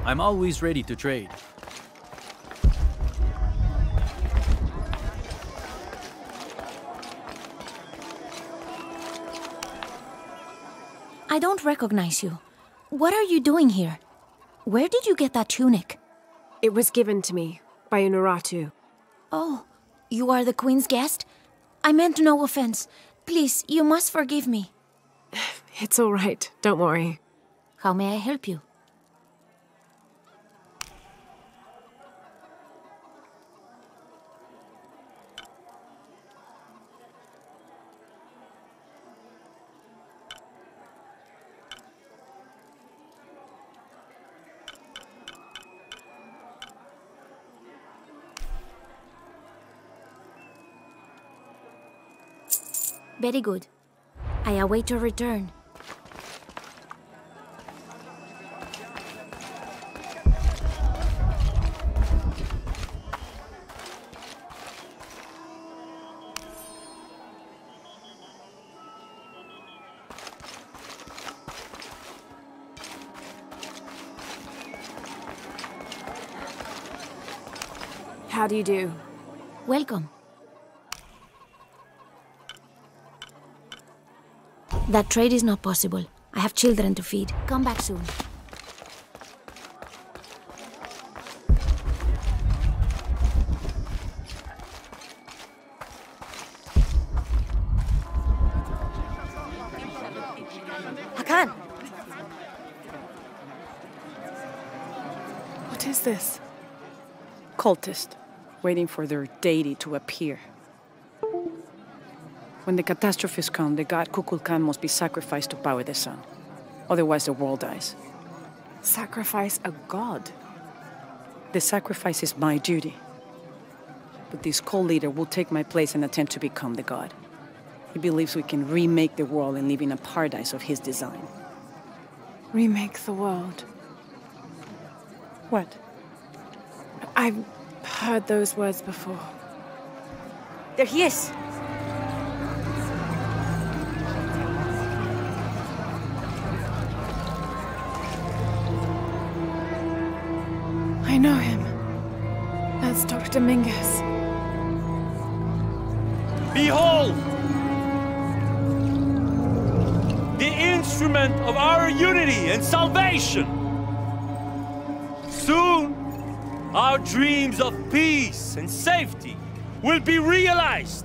I'm always ready to trade. I don't recognize you. What are you doing here? Where did you get that tunic? It was given to me by Unuratu. Oh, you are the Queen's guest? I meant no offense. Please, you must forgive me. It's all right. Don't worry. How may I help you? Very good. I await your return. How do you do? Welcome. That trade is not possible. I have children to feed. Come back soon. Hakan! What is this? Cultist, waiting for their deity to appear. When the catastrophes come, the god Kukulkan must be sacrificed to power the sun. Otherwise, the world dies. Sacrifice a god? The sacrifice is my duty. But this cult leader will take my place and attempt to become the god. He believes we can remake the world and live in a paradise of his design. Remake the world? What? I've heard those words before. There he is! I know him. That's Dr. Mingus. Behold! The instrument of our unity and salvation! Soon, our dreams of peace and safety will be realized!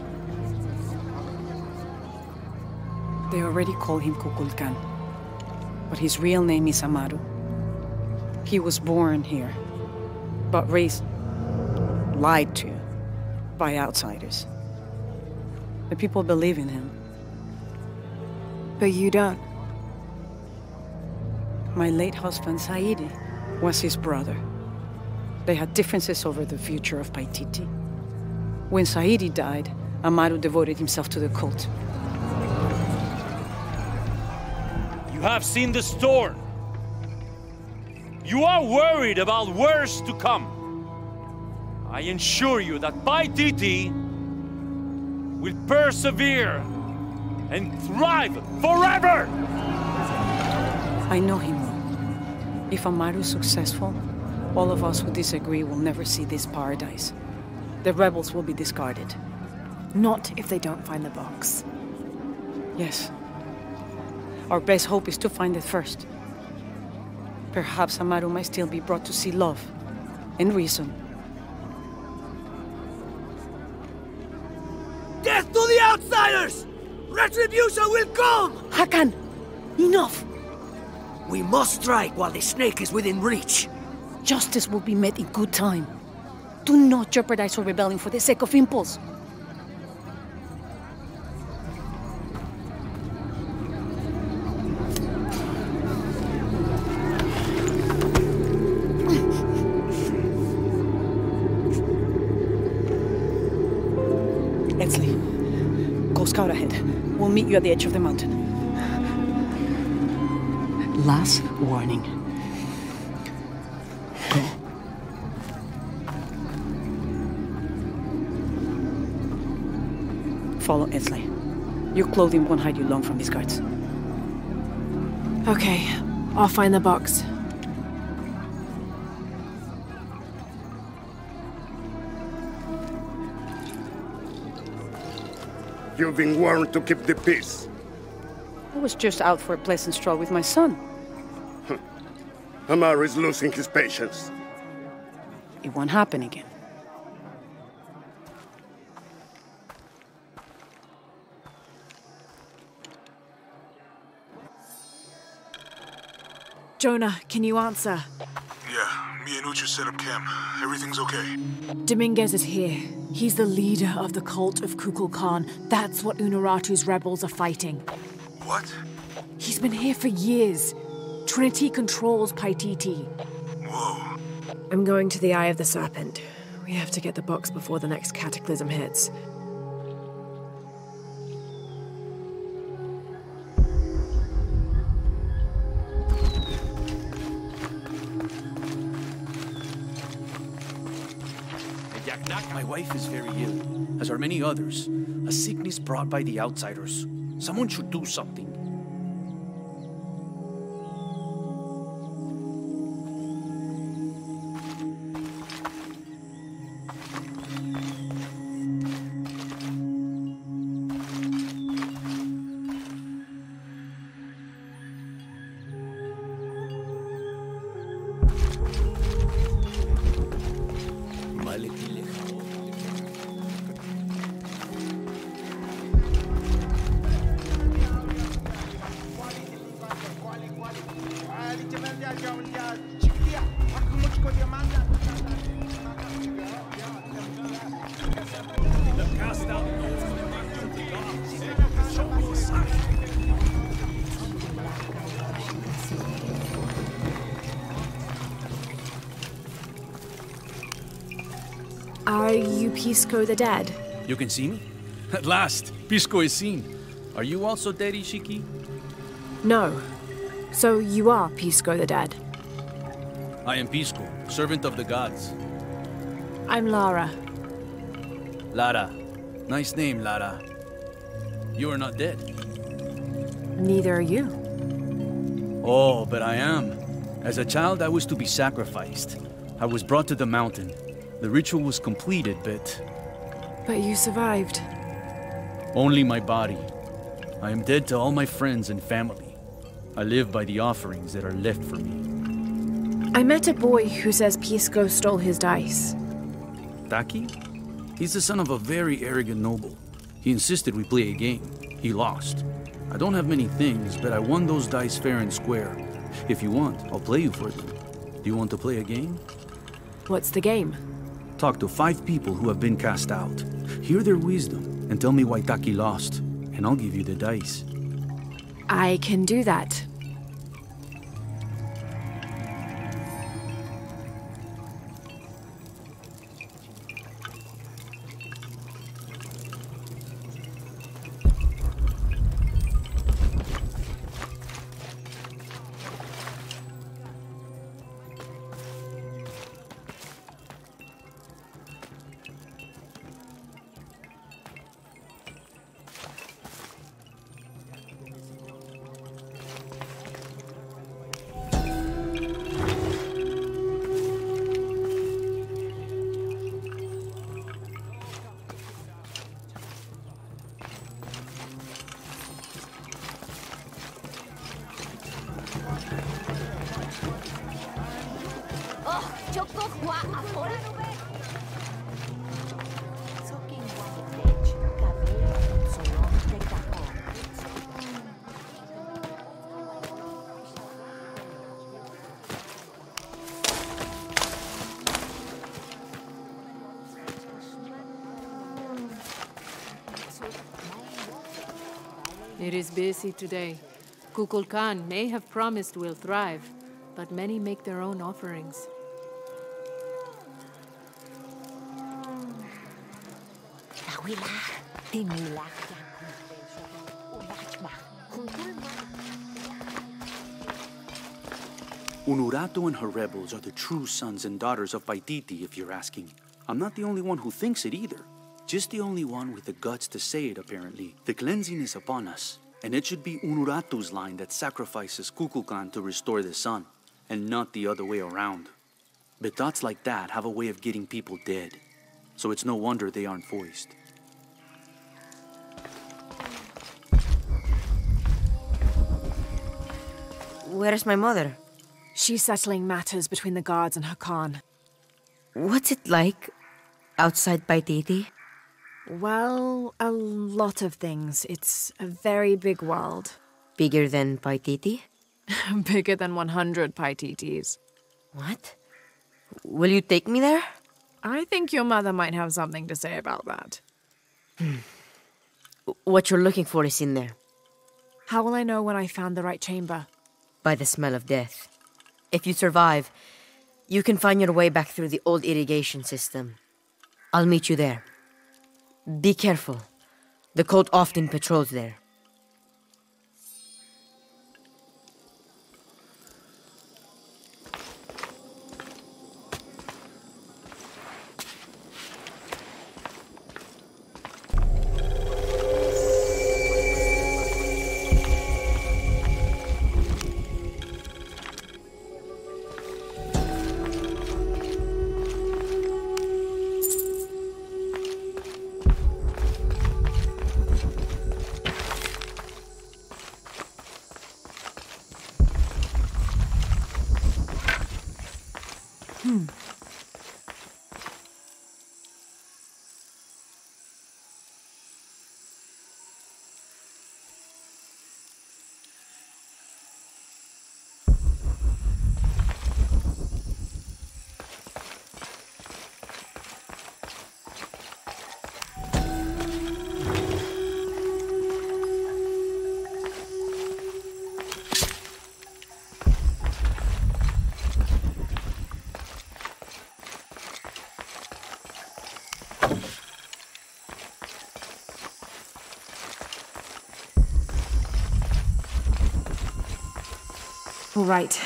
They already call him Kukulkan, but his real name is Amaru. He was born here, but raised, lied to, by outsiders. The people believe in him. But you don't. My late husband, Saidi, was his brother. They had differences over the future of Paititi. When Saidi died, Amaru devoted himself to the cult. You have seen the storm. You are worried about worse to come. I assure you that Paititi will persevere and thrive forever! I know him well. If Amaru is successful, all of us who disagree will never see this paradise. The rebels will be discarded. Not if they don't find the box. Yes. Our best hope is to find it first. Perhaps Amaru might still be brought to see love and reason. Death to the outsiders! Retribution will come! Hakan! Enough! We must strike while the snake is within reach. Justice will be met in good time. Do not jeopardize our rebellion for the sake of impulse. Etzli, go scout ahead. We'll meet you at the edge of the mountain. Last warning. Go. Follow Etzli. Your clothing won't hide you long from these guards. Okay, I'll find the box. You've been warned to keep the peace. I was just out for a pleasant stroll with my son. Amar is losing his patience. It won't happen again. Jonah, can you answer? Yeah, me and Uchu set up camp. Everything's okay. Dominguez is here. He's the leader of the cult of Kukulkan. That's what Unuratu's rebels are fighting. What? He's been here for years. Trinity controls Paititi. Whoa. I'm going to the Eye of the Serpent. We have to get the box before the next cataclysm hits. My wife is very ill, as are many others. A sickness brought by the outsiders. Someone should do something. Are you Pisco the Dead? You can see me? At last, Pisco is seen. Are you also dead, Ishiki? No. So you are Pisco the Dead? I am Pisco, servant of the gods. I'm Lara. Lara. Nice name, Lara. You are not dead. Neither are you. Oh, but I am. As a child, I was to be sacrificed. I was brought to the mountain. The ritual was completed, but you survived. Only my body. I am dead to all my friends and family. I live by the offerings that are left for me. I met a boy who says Pisco stole his dice. Taki? He's the son of a very arrogant noble. He insisted we play a game. He lost. I don't have many things, but I won those dice fair and square. If you want, I'll play you for them. Do you want to play a game? What's the game? Talk to 5 people who have been cast out. Hear their wisdom and tell me why Taki lost, and I'll give you the dice. I can do that. It is busy today. Kukulkan may have promised we'll thrive, but many make their own offerings. Unuratu and her rebels are the true sons and daughters of Paititi, if you're asking. I'm not the only one who thinks it either. Just the only one with the guts to say it, apparently. The cleansing is upon us, and it should be Unuratu's line that sacrifices Kukulkan to restore the sun, and not the other way around. But thoughts like that have a way of getting people dead, so it's no wonder they aren't voiced. Where's my mother? She's settling matters between the guards and Hakan. What's it like outside Paititi? Well, a lot of things. It's a very big world. Bigger than Paititi? Bigger than 100 Paititis. What? Will you take me there? I think your mother might have something to say about that. What you're looking for is in there. How will I know when I found the right chamber? By the smell of death. If you survive, you can find your way back through the old irrigation system. I'll meet you there. Be careful. The cult often patrols there. All right.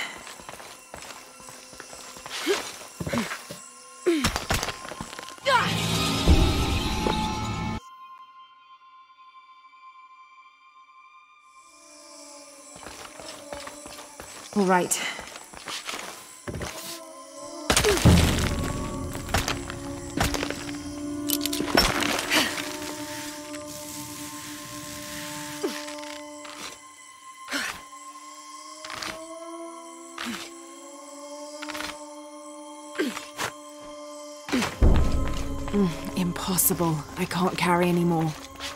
All right. Impossible. I can't carry anymore.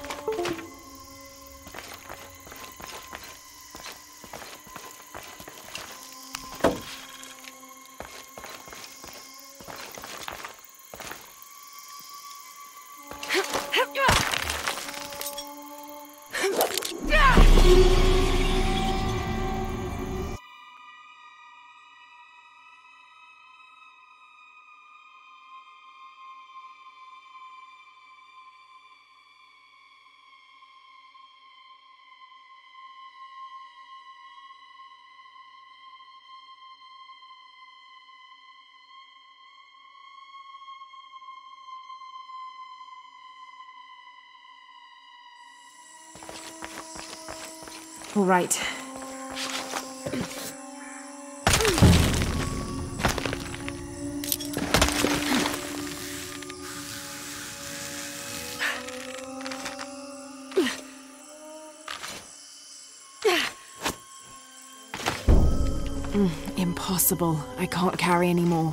All right. Impossible. I can't carry anymore.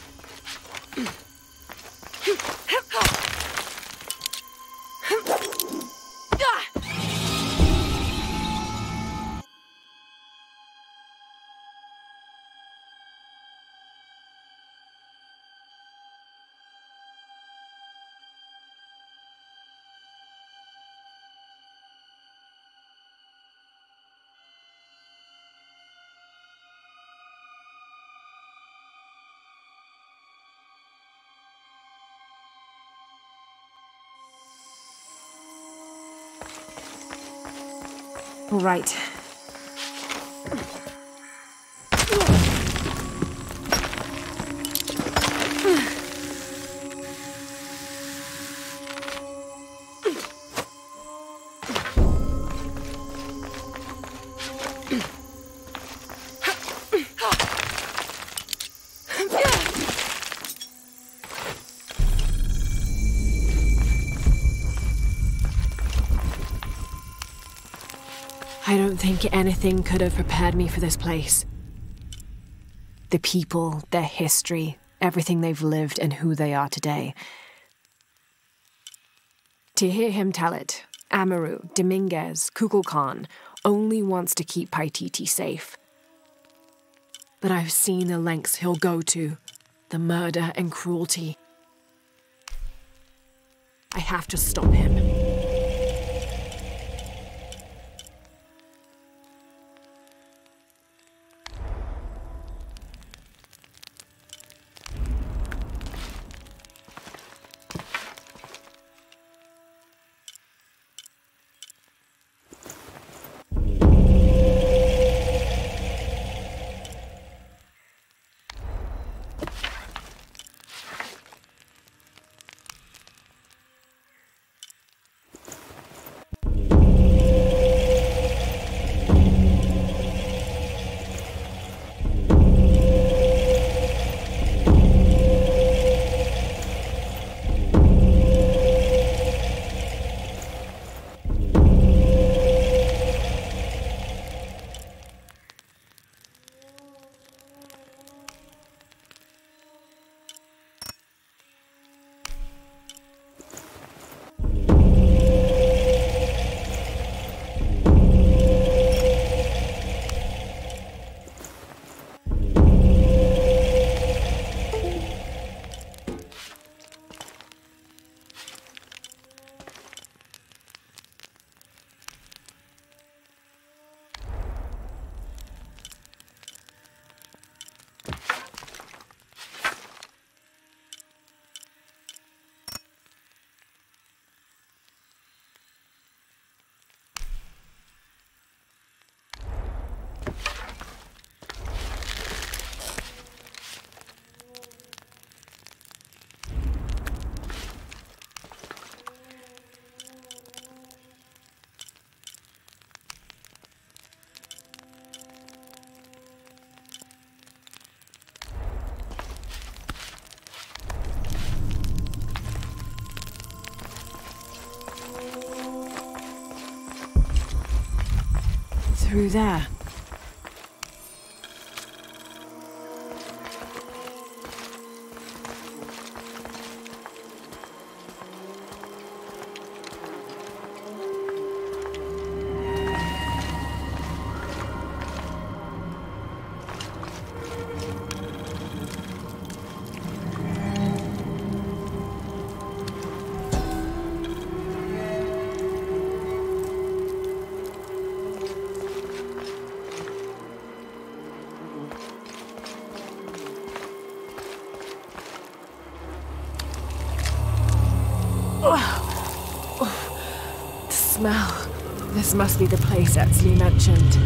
All right. I don't think anything could have prepared me for this place. The people, their history, everything they've lived and who they are today. To hear him tell it, Amaru, Dominguez, Kukulkan only wants to keep Paititi safe. But I've seen the lengths he'll go to, the murder and cruelty. I have to stop him. Through there. The smell. This must be the place Etzli mentioned.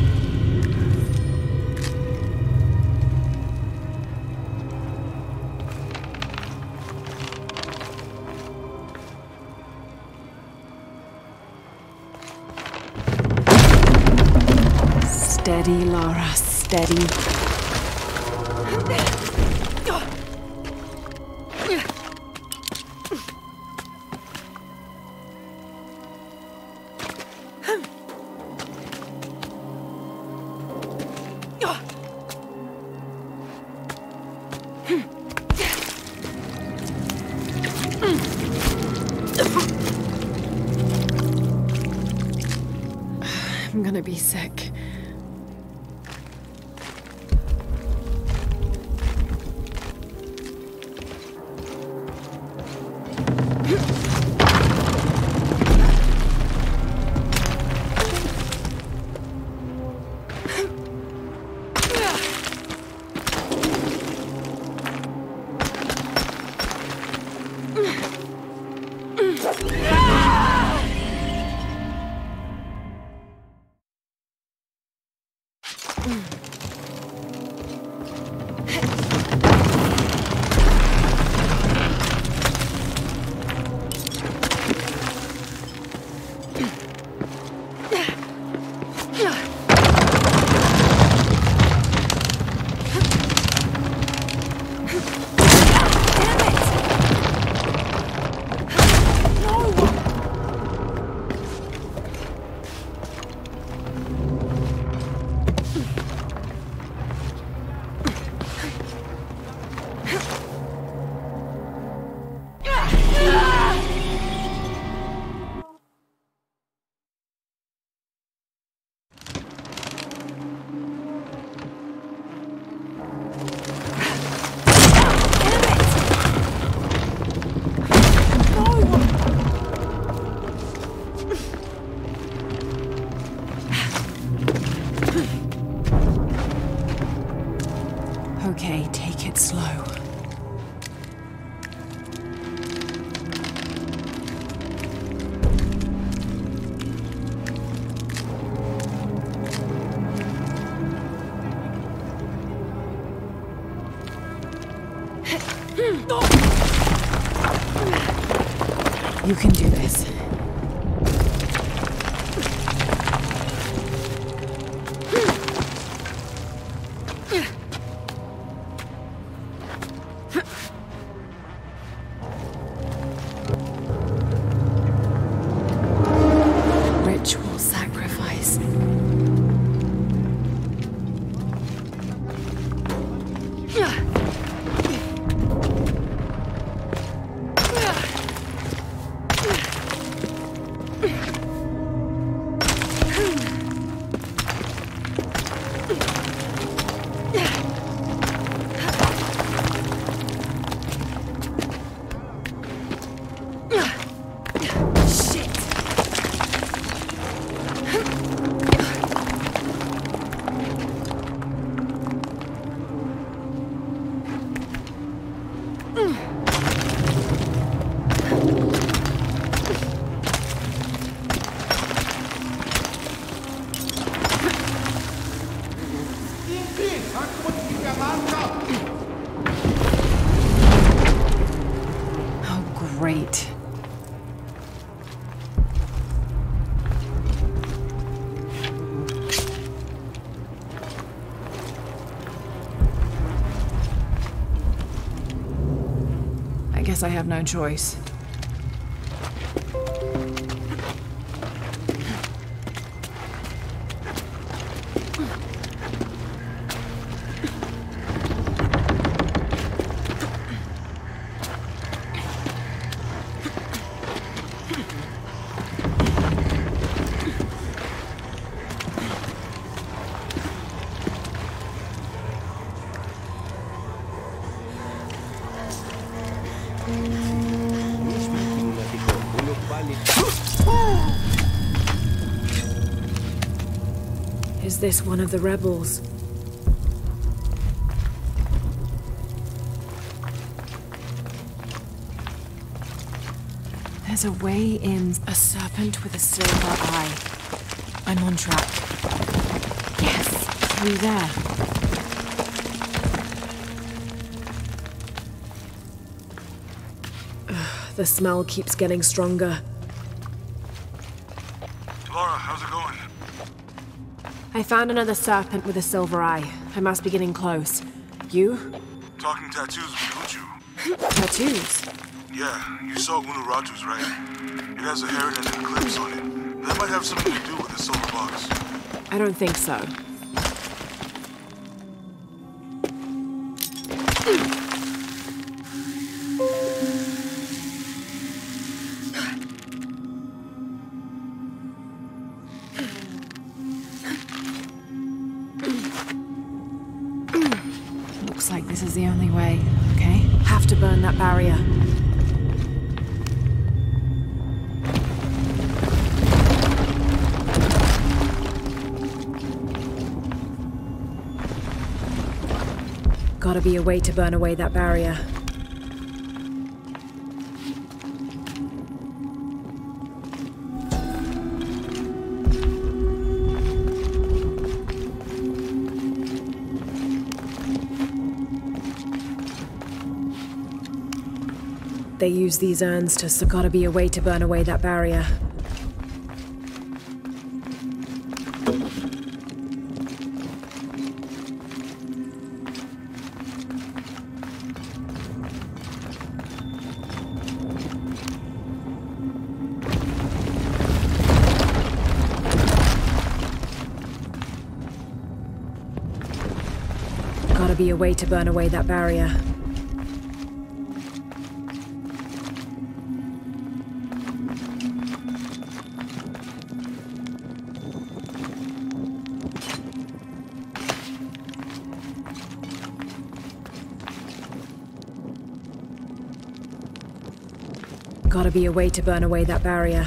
Steady, Lara, steady. I'm gonna be sick. take it slow. You can do this. Ritual sacrifice. Great. I guess I have no choice. Is this one of the rebels? There's a way in. A serpent with a silver eye. I'm on track. Yes, through there. The smell keeps getting stronger. Lara, how's it going? I found another serpent with a silver eye. I must be getting close. You? Talking tattoos with Uchu. Tattoos? Yeah, you saw Unuratu's, right? It has a heron and an eclipse on it. That might have something to do with the silver box. I don't think so. Looks like this is the only way. Okay, have to burn that barrier. Gotta be a way to burn away that barrier. They use these urns so gotta be a way to burn away that barrier. Gotta be a way to burn away that barrier. Gotta be a way to burn away that barrier.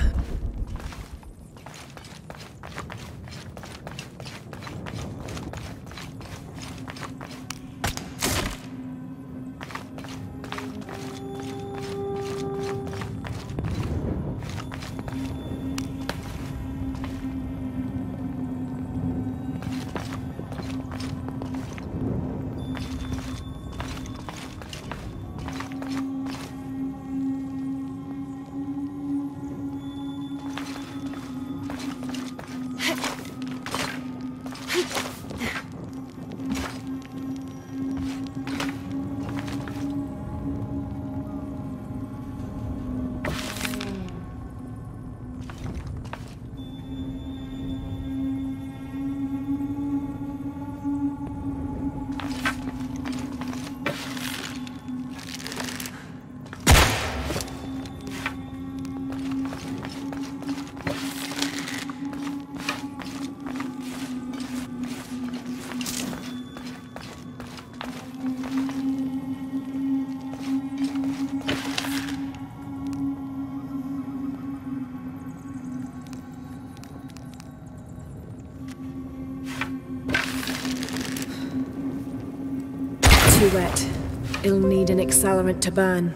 too wet. It'll need an accelerant to burn.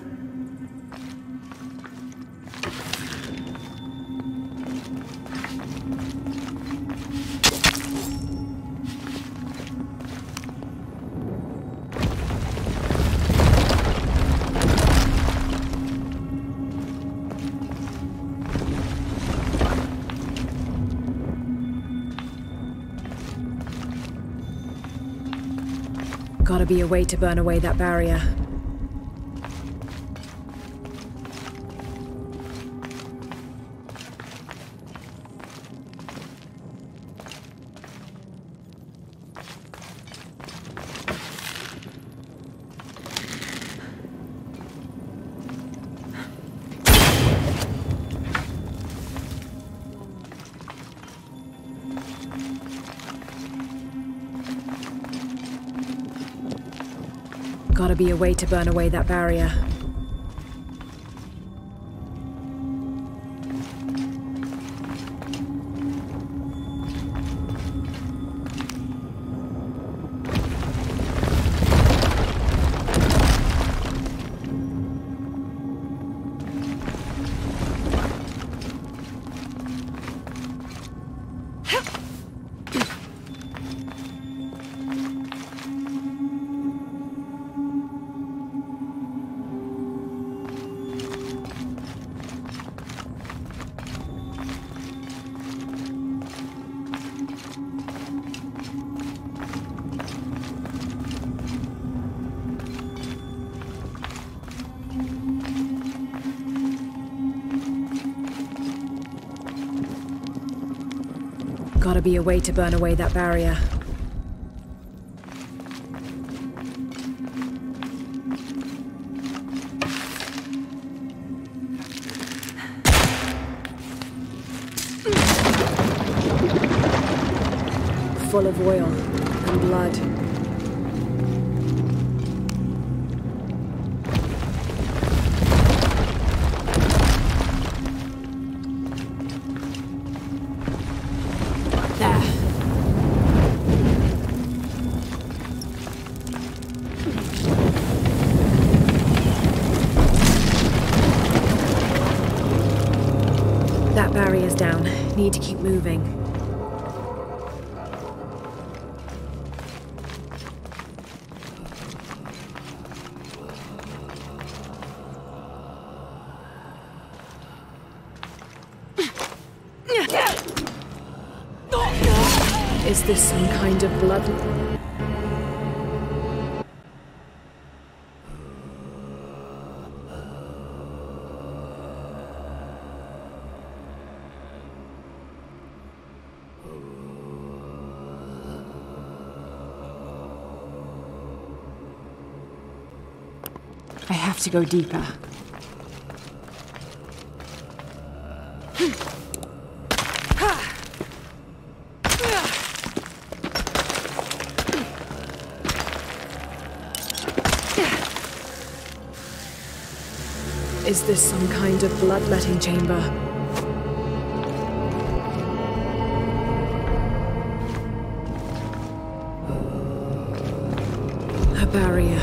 Gotta be a way to burn away that barrier. Gotta be a way to burn away that barrier. Gotta be a way to burn away that barrier. Full of oil and blood. That barrier's down. Need to keep moving. Is this some kind of blood? I have to go deeper. Is this some kind of bloodletting chamber? A barrier.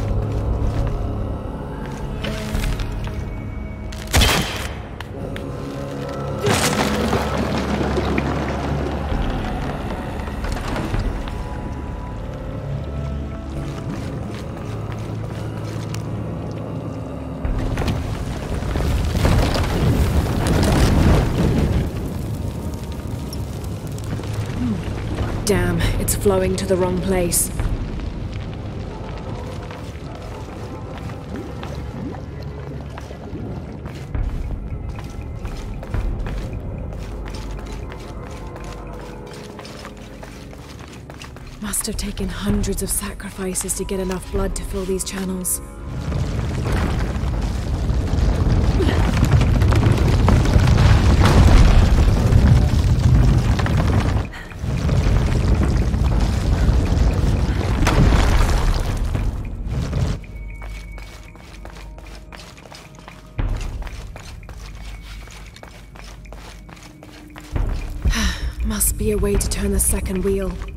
Damn, it's flowing to the wrong place. Must have taken hundreds of sacrifices to get enough blood to fill these channels. Must be a way to turn the second wheel.